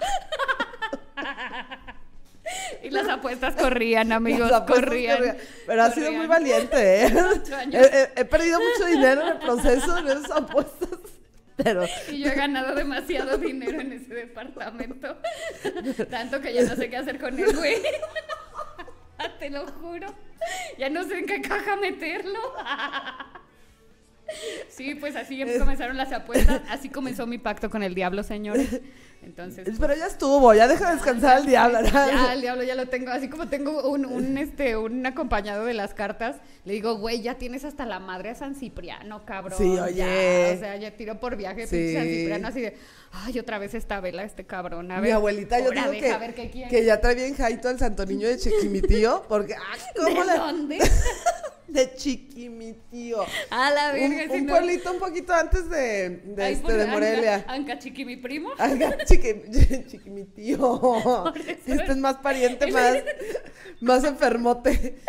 Y las apuestas corrían, amigos, corrían. Pero ha sido muy valiente, ¿eh? 8 años. He perdido mucho dinero en el proceso en esas apuestas. Pero... Y yo he ganado demasiado dinero en ese departamento. Tanto que ya no sé qué hacer con él, güey. Te lo juro. Ya no sé en qué caja meterlo. Sí, pues así comenzaron las apuestas. Así comenzó mi pacto con el diablo, señores. Entonces, pues, pero ya estuvo, ya deja descansar al diablo. Ya, el diablo ya lo tengo. Así como tengo un acompañado de las cartas, le digo, güey, ya tienes hasta la madre a San Cipriano, cabrón. Sí, oye. Ya, o sea, ya tiró por viaje pinche San Cipriano, así de, ay, otra vez esta vela, este cabrón. A ver, mi abuelita, yo digo que ya trae bien jaito el santo niño de Chiquimitío, porque, ¿cómo ¿De dónde? De Chiquimitío. A la verga. Un pueblito un poquito antes de Morelia. Anca Chiqui, mi primo. Anca Chiquimitío. Este es más pariente, más enfermote.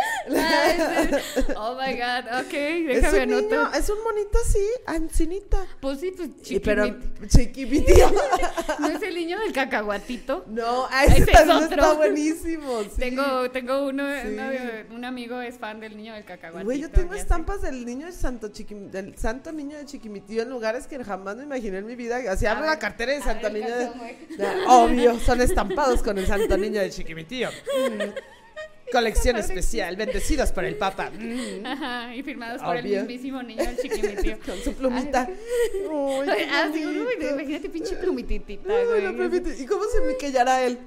Oh my God, ok, déjame anotar. Es un monito así, ancinita. Pues sí, pues Chiquimitío. ¿No es el niño del cacahuatito? No, ese también está buenísimo. Sí. Tengo uno, Sí. un amigo es fan del niño del cacahuatito. Güey, yo tengo estampas del niño del santo niño de Chiquimitío en lugares que jamás me imaginé en mi vida. Así abro la cartera de santo niño obvio, son estampados con el santo niño de Chiquimitío. Colección especial, bendecidos por el Papa. Ajá, y firmados por el mismísimo niño del Chiquimitío. Con su plumita. Imagínate pinche plumititita, güey. ¿Y cómo se me callará él?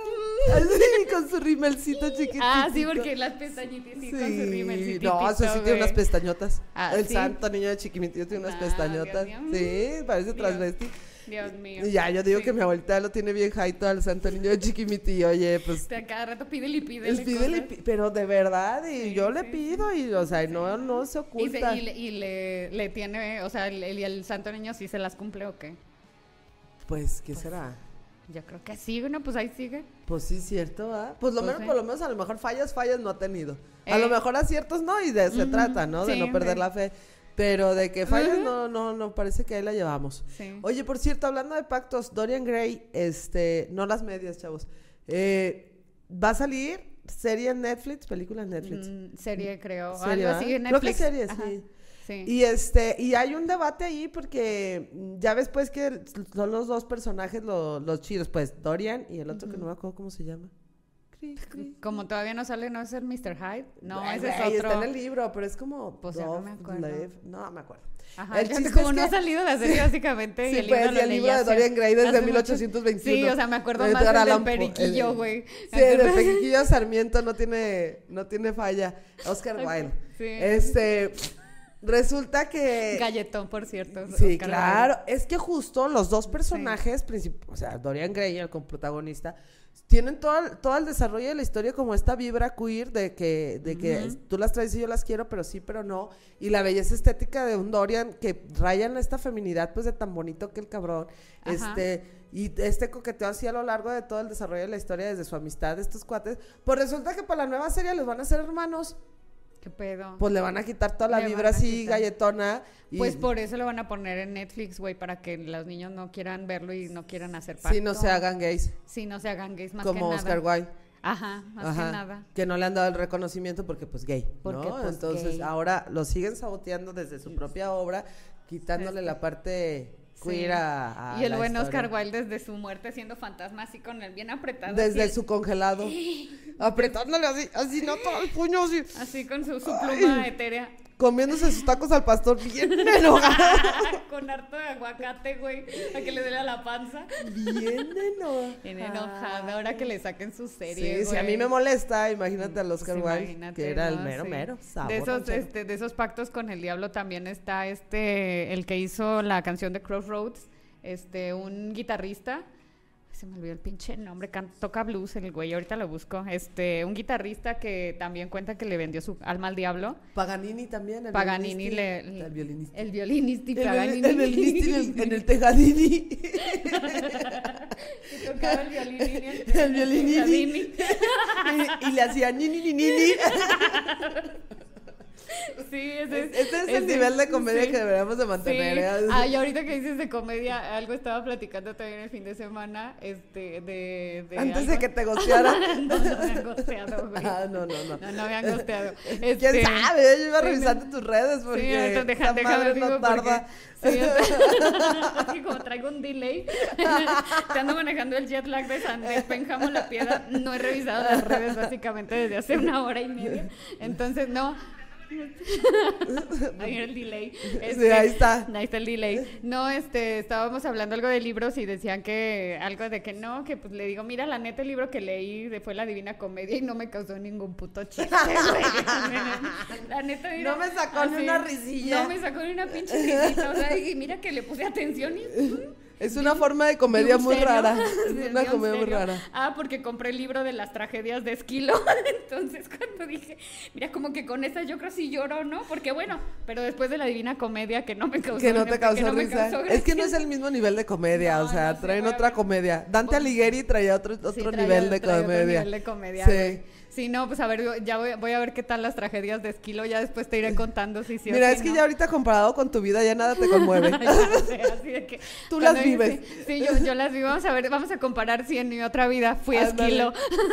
Así, con su rimelcito chiquitito. Ah, sí, porque las pestañitas, sí, con su rimelcito. No, eso sí tiene unas pestañotas. El santo niño de Chiquimitío tiene unas pestañotas. Dios mío. Sí, parece transvesti. Dios mío. Y ya, yo digo que mi abuelita lo tiene bien jaito al santo niño de Chiquimitío. Oye, pues. Cada rato pídele. Pero de verdad, y yo le pido, y o sea, no se oculta. Y le tiene, o sea, el santo niño sí se las cumple o qué. Pues, ¿qué será? Yo creo que sí, bueno, pues ahí sigue. Pues sí, cierto, ¿ah? Pues por lo menos a lo mejor fallas no ha tenido. A lo mejor aciertos no, y de se trata, ¿no? De no perder la fe. Pero de que fallas no, parece que ahí la llevamos. Sí. Oye, por cierto, hablando de pactos, Dorian Gray, no las medias, chavos. Va a salir serie en Netflix, película en Netflix. Serie, creo. ¿Serie, algo así en Netflix. Creo que serie, sí. Sí. Y hay un debate ahí porque ya ves pues que son los dos personajes los chidos, pues Dorian y el otro que no me acuerdo cómo se llama. Como todavía no sale, ¿no es el Mr. Hyde? No, ese es otro. otro. Está en el libro, pero es como pues ya no me acuerdo. No me acuerdo. Ajá, como no ha salido la serie básicamente. Sí, y el pues, libro el libro de Dorian Gray desde 1821. Sí, o sea, me acuerdo más del periquillo, güey. Sí, el periquillo Sarmiento no tiene falla. Oscar Wilde. Sí. Resulta que... Galletón, por cierto. Sí, Oscar claro. Wilde. Es que justo los dos personajes principales, o sea, Dorian Gray, el protagonista, tienen todo el desarrollo de la historia como esta vibra queer de que tú las traes y yo las quiero, pero sí, pero no. Y la belleza estética de un Dorian que raya en esta feminidad, pues de tan bonito que el cabrón. Ajá. Y coqueteo así a lo largo de todo el desarrollo de la historia, desde su amistad de estos cuates. Pues resulta que para la nueva serie les van a hacer hermanos. ¿Qué pedo? Pues le van a quitar toda la vibra así galletona. Pues por eso lo van a poner en Netflix, güey, para que los niños no quieran verlo y no quieran hacer pacto. Sí, no se hagan gays. Sí, no se hagan gays más como que nada. Oscar Wilde. Ajá, más que nada. Que no le han dado el reconocimiento porque pues gay, porque, ¿no? pues, entonces gay. Ahora lo siguen saboteando desde su propia obra, quitándole la parte queer a y el la buen historia. Oscar Wilde desde su muerte siendo fantasma así con el bien apretado. Desde así, su congelado. Apretándole así, no todo el puño así. Así con su pluma etérea. Comiéndose sus tacos al pastor bien enojado. Con harto de aguacate, güey, a que le duele a la panza. Bien enojado. Bien enojada, ahora que le saquen su serie, Sí, si a mí me molesta, imagínate al Oscar Wilde, que era el mero, sí. mero. De esos pactos con el diablo también está el que hizo la canción de Crossroads, un guitarrista. Se me olvidó el pinche nombre, toca blues el güey, ahorita lo busco. Un guitarrista que también cuenta que le vendió su alma al diablo. Paganini también. El violinista. El Paganini. en el Tejadini. Que tocaba el violín. El violinini. Y le hacía ni. Sí, este es el nivel de comedia que deberíamos de mantener. Sí. Y ahorita que dices de comedia, algo estaba platicando también el fin de semana, de antes algo. de que te gostearan. No me han gosteado, güey. No No me han gosteado. ¿Quién sabe? Yo iba revisando tus redes porque déjame no tarda. Sí, así como traigo un delay, te ando manejando el jet lag de Pénjamo La Piedra, no he revisado las redes básicamente desde hace 1.5 horas, entonces no. Ahí era el delay. Sí, ahí está. Ahí está el delay. No, estábamos hablando algo de libros y decían que algo de que no, que pues le digo, mira, la neta el libro que leí fue La Divina Comedia y no me causó ningún puto chiste, la neta, mira, no me sacó ni una risilla. No me sacó ni una pinche risita, o sea, y mira que le puse atención y es una forma de comedia muy rara. Es una ¿De comedia muy rara. Porque compré el libro de las tragedias de Esquilo. Entonces, cuando dije, mira, como que con esa yo creo sí lloro, ¿no? Porque bueno, pero después de La Divina Comedia, que no me causó que no te causó no risa. Es que no es el mismo nivel de comedia, no, o sea, no traen sé, otra comedia. Dante Alighieri traía otro nivel de comedia. Otro nivel de comedia. Sí. Sí, no, pues a ver, ya voy a ver qué tal las tragedias de Esquilo, ya después te iré contando si sí Mira, o es si que no. ya ahorita comparado con tu vida ya nada te conmueve. Así de que Tú las vives. Sí, yo las vivo. Vamos a comparar si en mi otra vida fui Esquilo.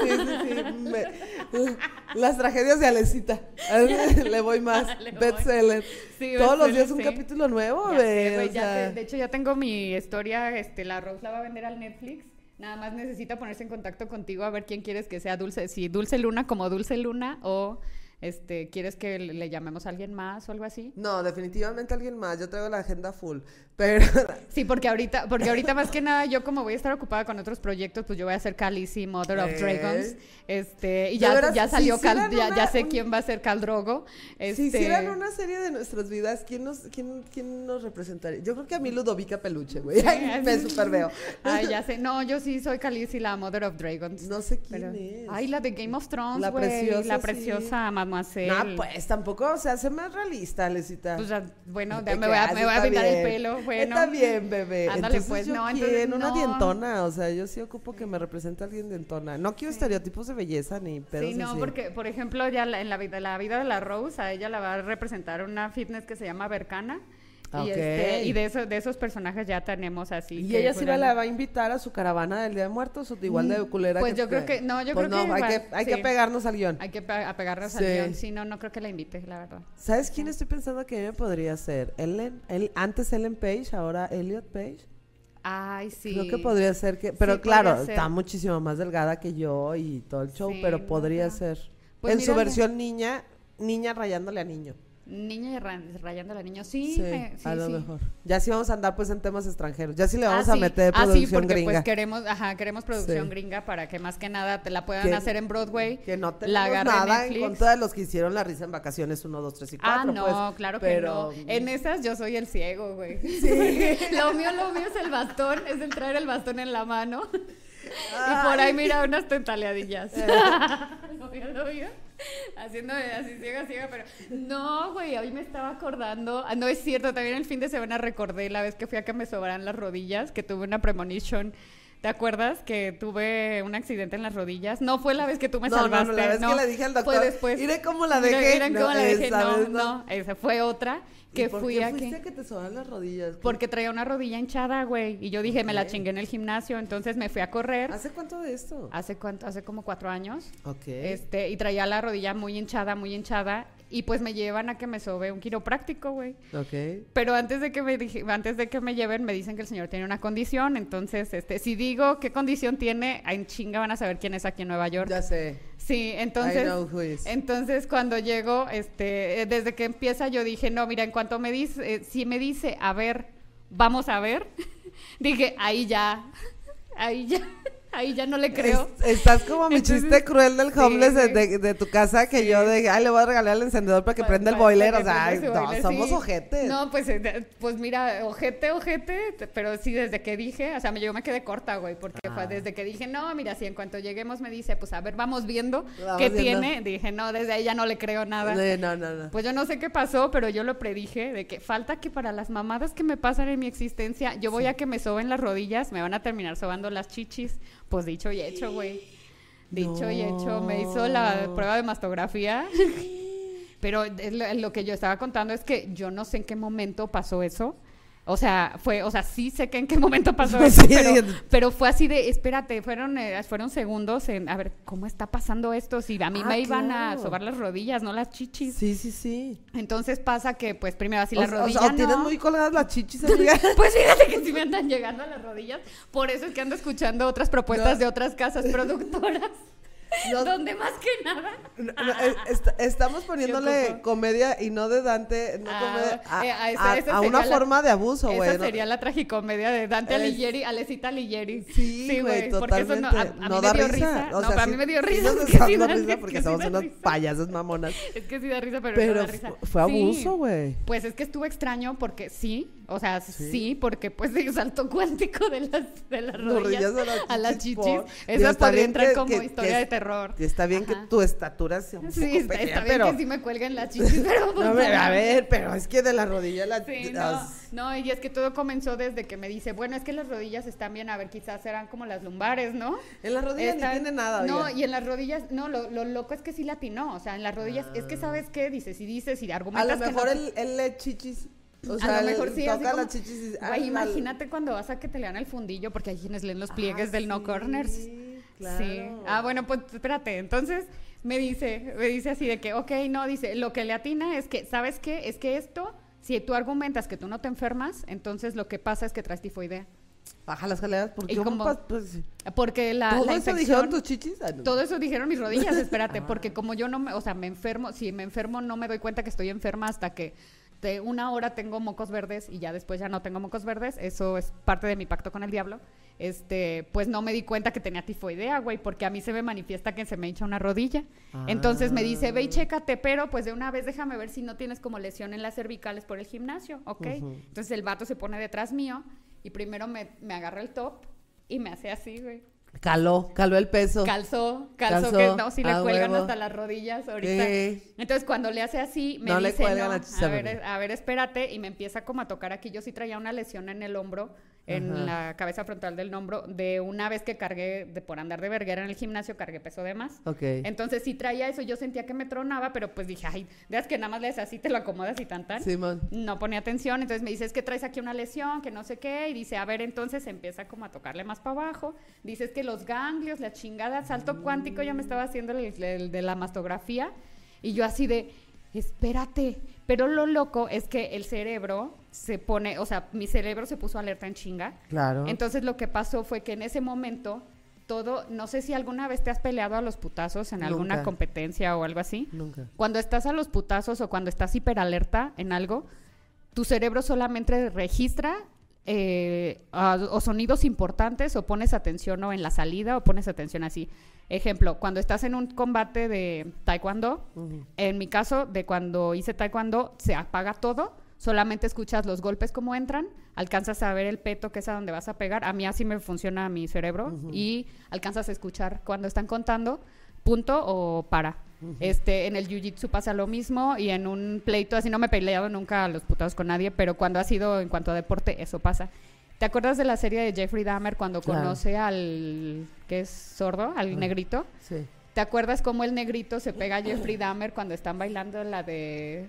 Sí. Las tragedias de Alecita. Le voy más. Bestseller. Sí, todos los días un sí. capítulo nuevo, de hecho, ya tengo mi historia, la Rose la va a vender al Netflix. Nada más necesita ponerse en contacto contigo a ver quién quieres que sea Dulce, si Dulce Luna como Dulce Luna o ¿quieres que le llamemos a alguien más o algo así? No, definitivamente alguien más. Yo traigo la agenda full. Pero sí, porque ahorita más que nada yo como voy a estar ocupada con otros proyectos, pues yo voy a hacer Khaleesi, Mother of Dragons, y ya salió ya sé quién va a ser Khal Drogo. Si hicieran una serie de nuestras vidas, ¿quién nos representaría? Yo creo que a mí Ludovica Peluche, güey. Sí, me super veo. Ay, ya sé. No, yo sí soy Khaleesi, la Mother of Dragons. No sé quién es. Ay, la de Game of Thrones, la preciosa, la sí. preciosa Mademoiselle. No, pues tampoco se hace más realista, Alecita. Pues bueno, me voy a pintar el pelo, bueno. Está bien, bebé. Ándale, entonces pues, una dientona, o sea, yo sí ocupo que me represente alguien dientona. No quiero estereotipos de belleza ni pedos. Sí, no, así. porque, por ejemplo, ya en la vida de la Rose, a ella la va a representar una fitness que se llama Bercana. Okay. Y de esos personajes ya tenemos así. ¿Y ella sí la va a invitar a su caravana del Día de Muertos o igual de culera? Pues yo creo que hay que apegarnos al guión. Hay que apegarnos al guión. Sí, no creo que la invite, la verdad. ¿Sabes quién estoy pensando que me podría ser? Antes Ellen Page, ahora Elliot Page. Ay, sí. Creo que podría ser pero claro, está muchísimo más delgada que yo y todo el show, pero podría ser. Pues en su versión niña rayándole a niño. Niña rayando a la niña, sí, a lo mejor. Ya sí vamos a andar pues en temas extranjeros. Ya sí le vamos a meter producción porque, gringa. Pues queremos producción gringa para que más que nada te la puedan hacer en Broadway. Que no tenemos nada en contra de los que hicieron la risa en vacaciones 1, 2, 3 y 4. No, claro que no. En esas yo soy el ciego, güey. Sí. Lo mío es el bastón, es el traer el bastón en la mano. Y por ahí mira unas tentaleadillas. ¿Lo vio? Haciendo así ciega, pero no, güey, hoy me estaba acordando, no es cierto, también el fin de semana recordé la vez que fui a que me sobraran las rodillas, que tuve una premonition. ¿Te acuerdas que tuve un accidente en las rodillas? No fue la vez que tú me salvaste. No, la vez que le dije al doctor. Fue después. Mire cómo la dejé. No, esa fue otra. Que fui a fuiste a que te sobraran las rodillas? Porque traía una rodilla hinchada, güey. Y yo dije, me la chingué en el gimnasio. Entonces me fui a correr. ¿Hace cuánto de esto? Hace como 4 años. Ok. Y traía la rodilla muy hinchada. Y pues me llevan a que me sobe un quiropráctico, güey. Ok. Pero antes de que me lleven, me dicen que el señor tiene una condición. Entonces, si digo qué condición tiene, en chinga van a saber quién es aquí en Nueva York. Ya sé. Sí, entonces cuando llego, desde que empieza yo dije, no, mira, en cuanto me dice, si me dice, a ver, vamos a ver, dije, ahí ya no le creo. Estás como mi chiste cruel del homeless de tu casa que yo le voy a regalar el encendedor para que prenda el boiler, o sea, somos ojetes. No, pues mira, ojete, pero sí desde que dije, o sea, yo me quedé corta, güey, porque fue desde que dije, no, mira, si en cuanto lleguemos me dice, pues a ver, vamos viendo qué tiene, dije, no, desde ahí ya no le creo nada. No. Pues yo no sé qué pasó, pero yo lo predije, de que falta que para las mamadas que me pasan en mi existencia, yo voy a que me soben las rodillas, me van a terminar sobando las chichis. Pues dicho y hecho, güey. Dicho y hecho. Me hizo la prueba de mastografía. Pero lo que yo estaba contando es que yo no sé en qué momento pasó eso. O sea, sí sé que en qué momento pasó eso, pero fue así de, espérate, fueron segundos en, a ver, ¿cómo está pasando esto? Si a mí me iban a sobar las rodillas, no las chichis. Sí. Entonces pasa que, pues, primero así las rodillas, o tienes muy colgadas las chichis, amiga. Pues fíjate que sí me andan llegando a las rodillas, por eso es que ando escuchando otras propuestas de otras casas productoras. Donde más que nada estamos poniéndole comedia y no de Dante, no comedia, a una forma de abuso, güey. Esa sería la tragicomedia de Dante Alighieri, Alecita Alighieri. Sí, güey, totalmente. Porque eso no da risa. O sea, a mí me dio risa. Sí, nos dando risa porque somos unas payasas mamonas. Es que sí da risa, pero no da risa. Fue abuso, güey. Pues es que estuvo extraño porque sí, porque pues el salto cuántico de las rodillas a las chichis. Esa podría entrar como historia de terror. Y está bien que tu estatura sea un poco pequeña, está bien que sí me cuelguen las chichis, pero... a ver, pero es que de la rodilla no, y es que todo comenzó desde que me dice, bueno, es que las rodillas están bien, a ver, quizás serán como las lumbares, ¿no? En las rodillas no tiene nada, no, y en las rodillas, no, lo loco es que sí latinó, o sea, en las rodillas, es que ¿sabes qué? Dices y argumentas que... A lo mejor él le chichis... O sea, a lo mejor sí, toca así las chichis y... Güey, imagínate cuando vas a que te lean el fundillo, porque hay quienes leen los pliegues del No Corners. Claro. Sí. Bueno, pues espérate. Entonces me dice así de que, ok, no, dice, lo que le atina es que, ¿sabes qué? Es que esto, si tú argumentas que tú no te enfermas, entonces lo que pasa es que traes tifoidea. Baja las escaleras, porque porque la ¿todo eso infección, dijeron tus chichis? Todo eso dijeron mis rodillas, espérate, porque como yo no me enfermo, si me enfermo no me doy cuenta que estoy enferma hasta que de una hora tengo mocos verdes y ya después ya no tengo mocos verdes, eso es parte de mi pacto con el diablo. Pues no me di cuenta que tenía tifoidea, güey, porque a mí se me manifiesta que se me hincha una rodilla. Entonces me dice, ve y chécate, pero pues de una vez déjame ver si no tienes como lesión en las cervicales por el gimnasio, ¿ok? Entonces el vato se pone detrás mío y primero me agarra el top y me hace así, güey. Caló el peso. Calzó que no, si le cuelgan hasta las rodillas ahorita. Entonces cuando le hace así, me dice, a ver, espérate, y me empieza como a tocar aquí. Yo sí traía una lesión en el hombro, en la cabeza frontal del hombro, de una vez que cargué, por andar de verguera en el gimnasio, cargué peso de más. Entonces sí traía eso, yo sentía que me tronaba, pero pues dije, ay, veas que nada más le haces así, te lo acomodas y tan. Simón. No ponía atención, entonces me dice, es que traes aquí una lesión, que no sé qué, y dice, a ver, entonces empieza como a tocarle más para abajo, dice, es que los ganglios, la chingada, salto cuántico, ya me estaba haciendo el de la mastografía, y yo así de, espérate, pero lo loco es que el cerebro se pone, o sea, mi cerebro se puso alerta en chinga. Claro. Entonces lo que pasó fue que en ese momento todo, no sé si alguna vez te has peleado a los putazos en alguna competencia o algo así. Nunca. Cuando estás a los putazos o cuando estás hiperalerta en algo, tu cerebro solamente registra o sonidos importantes o pones atención o en la salida o pones atención así. Ejemplo, cuando estás en un combate de taekwondo, en mi caso, de cuando hice taekwondo, se apaga todo, solamente escuchas los golpes como entran, alcanzas a ver el peto que es a donde vas a pegar, a mí así me funciona mi cerebro, y alcanzas a escuchar cuando están contando, punto o para. En el jiu-jitsu pasa lo mismo, y en un pleito, así no me he peleado nunca a los putados con nadie, pero cuando ha sido en cuanto a deporte, eso pasa. ¿Te acuerdas de la serie de Jeffrey Dahmer cuando conoce al que es sordo, al negrito? Sí. ¿Te acuerdas cómo el negrito se pega a Jeffrey Dahmer cuando están bailando la de...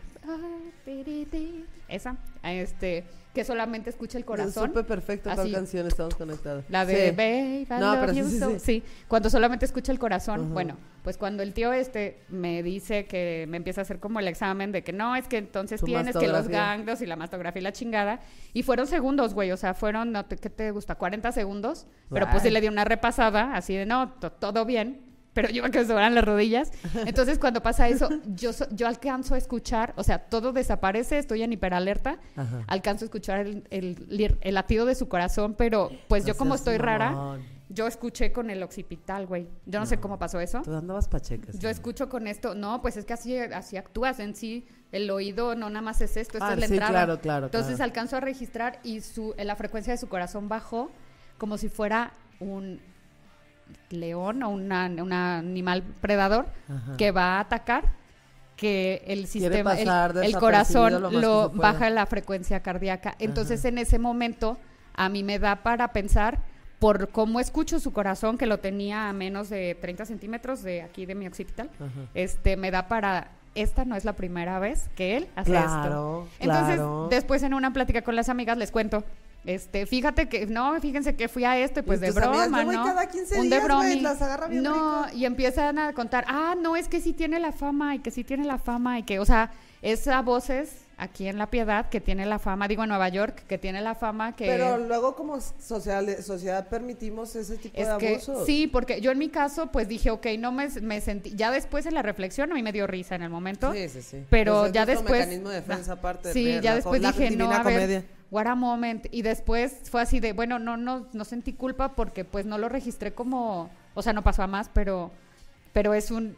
esa, que solamente escucha el corazón? Supe perfecto cuál canción estamos conectados. La de Babe, I love you. Sí, cuando solamente escucha el corazón. Bueno, pues cuando el tío me dice que me empieza a hacer como el examen de que no, es que entonces tienes que los ganglios y la mastografía y la chingada. Y fueron segundos, güey, o sea, fueron, ¿qué te gusta? 40 segundos. Pero pues sí le di una repasada, así de no, todo bien. Pero yo que me sobran las rodillas. Entonces, cuando pasa eso, yo alcanzo a escuchar, o sea, todo desaparece, estoy en hiperalerta, alcanzo a escuchar el latido de su corazón, pero pues yo como estoy rara, yo escuché con el occipital, güey. Yo no sé cómo pasó eso. Tú andabas pachecas. Yo escucho con esto, no, pues es que así actúas en sí, el oído no nada más es esto es la entrada. Claro. Entonces alcanzo a registrar y la frecuencia de su corazón bajó como si fuera un león o un animal predador que va a atacar, que el sistema, el corazón lo baja la frecuencia cardíaca. Entonces en ese momento a mí me da para pensar, por cómo escucho su corazón, que lo tenía a menos de 30 centímetros de aquí de mi occipital, me da para esta no es la primera vez que él hace esto. Entonces, después en una plática con las amigas les cuento, fíjense que fui a esto y pues de broma, amigas, ¿no? Cada 15 un días, de bromi. güey, las agarra bien rico. Y empiezan a contar, no, es que sí tiene la fama y que sí tiene la fama y que, o sea, es a voces aquí en La Piedad que tiene la fama, digo en Nueva York, que tiene la fama que... Pero luego como sociedad permitimos ese tipo de abusos. Sí, porque yo en mi caso pues dije, ok, no me sentí, ya después en la reflexión a mí me dio risa en el momento. Sí. Pero pues ya después... mecanismo de defensa aparte. Sí, ya después dije, no, a comedia. ver, what a moment. Y después fue así de, bueno, no sentí culpa porque pues no lo registré como, o sea, no pasó a más, pero es un,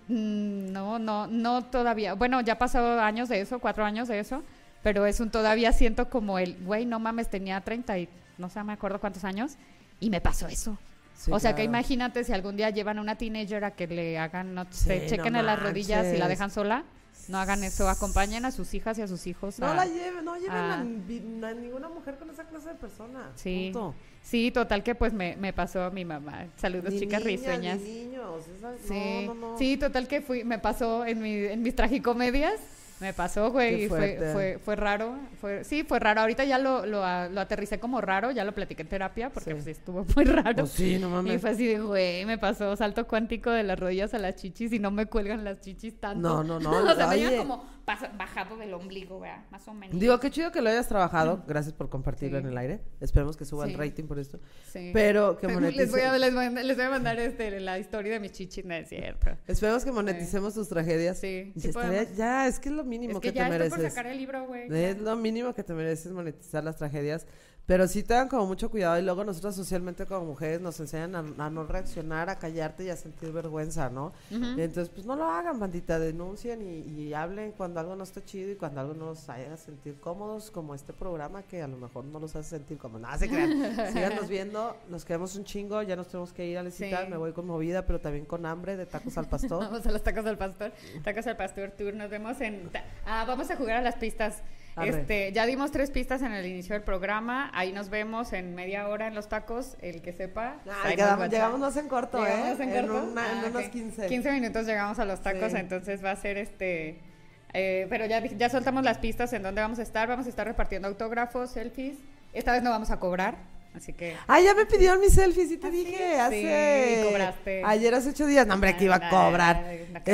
no todavía, bueno, ya pasó 4 años de eso, pero es un todavía siento como el, güey, no mames, tenía 30 y no sé, me acuerdo cuántos años, y me pasó eso. Sí, o sea, que imagínate si algún día llevan a una teenager a que le hagan, chequen en las rodillas y la dejan sola. No hagan eso, acompañen a sus hijas y a sus hijos. No lleven a ninguna mujer con esa clase de persona. Sí. Punto. Sí, total que pues me pasó a mi mamá. Saludos, chicas risueñas. Niños, sí. Sí, total que me pasó en mis tragicomedias. Me pasó, güey, y fue raro. Fue raro. Ahorita ya lo aterricé como raro, ya lo platiqué en terapia porque pues estuvo muy raro. Pues sí, no mames. Y fue así de, güey, me pasó salto cuántico de las rodillas a las chichis y no me cuelgan las chichis tanto. No. O sea, me llevan como bajado del ombligo, ¿verdad? Más o menos. Digo, qué chido que lo hayas trabajado. Gracias por compartirlo en el aire. Esperemos que suba el rating por esto. Sí. Pero que les voy a mandar la historia de mis chichis, no es cierto. Esperemos que moneticemos tus tragedias. Sí. Ya, es que es lo mínimo que te mereces. Estoy por sacar el libro, güey. Es lo mínimo que te mereces, monetizar las tragedias. Pero sí tengan como mucho cuidado y luego nosotros socialmente como mujeres nos enseñan a no reaccionar, a callarte y a sentir vergüenza, ¿no? Entonces, pues no lo hagan, bandita, denuncien y hablen cuando algo no está chido y cuando algo no los haga sentir cómodos, como este programa que a lo mejor no los hace sentir cómodos. Nada, se crean. Síganos viendo, nos quedamos un chingo, ya nos tenemos que ir a la cita, me voy conmovida, pero también con hambre de tacos al pastor. Vamos a los tacos al pastor, tour, nos vemos vamos a jugar a las pistas. Ya dimos 3 pistas en el inicio del programa. Ahí nos vemos en media hora en los tacos. El que sepa. Llegamos más en corto, en unos 15. 15 minutos llegamos a los tacos. Sí. Entonces va a ser pero ya soltamos las pistas en dónde vamos a estar. Vamos a estar repartiendo autógrafos, selfies. Esta vez no vamos a cobrar. Así que... ya me pidieron mis selfies y te dije sí, cobraste. Ayer hace 8 días, no hombre, que iba a cobrar.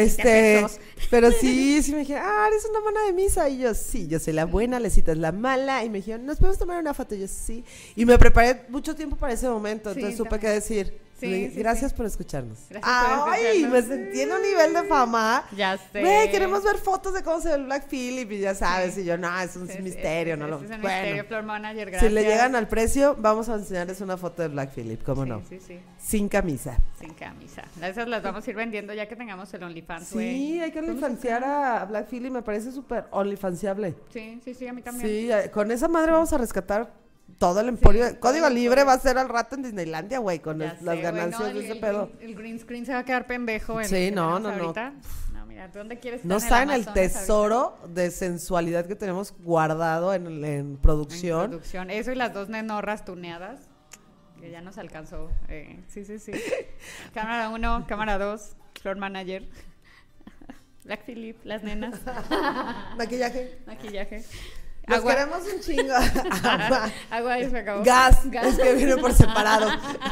Pero sí me dijeron, eres una mana de misa. Y yo, sí, yo soy la buena, Lecita es la mala. Y me dijeron, ¿nos podemos tomar una foto? Y yo, sí. Y me preparé mucho tiempo para ese momento, entonces supe qué decir. Gracias por escucharnos. Me sentí en un nivel de fama. Ya sé. Güey, queremos ver fotos de cómo se ve el Black Phillip y ya sabes. Y yo, es un misterio. Es un misterio, Flor Manager, Si gracias. le llegan al precio, vamos a enseñarles una foto de Black Phillip, ¿cómo no? Sí. Sin camisa. Esas las vamos a ir vendiendo ya que tengamos el OnlyFans. Sí, hay que onlyfansear a Black Phillip, me parece súper onlyfanseable. Sí, a mí también. Sí, con esa madre vamos a rescatar todo el emporio. Código Libre va a ser al rato en Disneylandia, güey, con las ganancias de ese pedo. El green screen se va a quedar pendejo. No. No, mira, ¿dónde quieres estar? No saben el tesoro de sensualidad que tenemos guardado en producción. Eso y las 2 nenorras tuneadas, que ya nos alcanzó. Sí. Cámara 1, cámara 2, Flor Manager. Black Phillip, las nenas. Maquillaje. Nos queremos un chingo. Agua y se acabó. Gas. Es que viene por separado.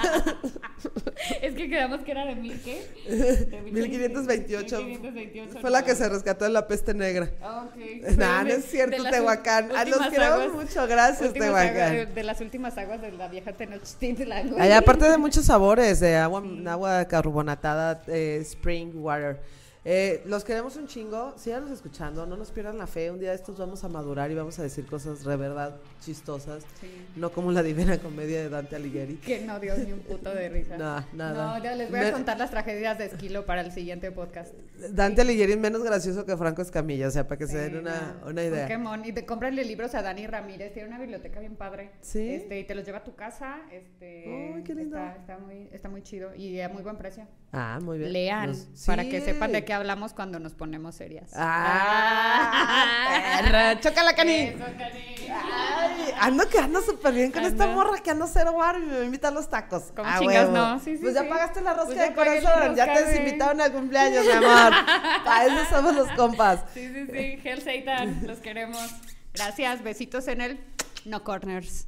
Es que quedamos que era de 1000, ¿qué? De 1528. Fue la que se rescató de la peste negra. No es cierto, Tehuacán. Los queremos mucho. Gracias, Tehuacán. De las últimas aguas de la vieja Tenochtitlan. Aparte de muchos sabores, de agua carbonatada, spring water. Los queremos un chingo, síganos escuchando, no nos pierdan la fe, un día de estos vamos a madurar y vamos a decir cosas de verdad chistosas, no como la Divina Comedia de Dante Alighieri. Que no dio ni un puto de risa. Nada. No, ya les voy a contar las tragedias de Esquilo para el siguiente podcast. Dante Alighieri es menos gracioso que Franco Escamilla, o sea, para que se den una idea. Pokémon, y te cómprenle libros a Dani Ramírez, tiene una biblioteca bien padre. Sí. Y te los lleva a tu casa, Ay, qué lindo. Está muy chido y a muy buen precio. Muy bien. Lean, para que sepan de qué hablamos cuando nos ponemos serias. Perra, chócala, Cani. Eso, Cani. ando quedando súper bien con esta morra que ando cero bar y me invita a los tacos. ¿Cómo chingas no? Sí, pues ya pagaste la rosca pues de corazón, ya te invitaron al cumpleaños, mi amor. Para eso somos los compas. Sí. Hell Satan, los queremos. Gracias, besitos en el No Corners.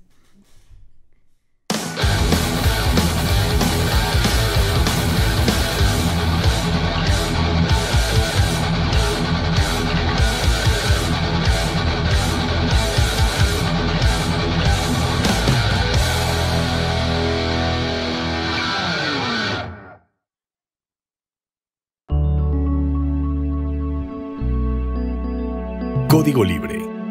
Código Libre.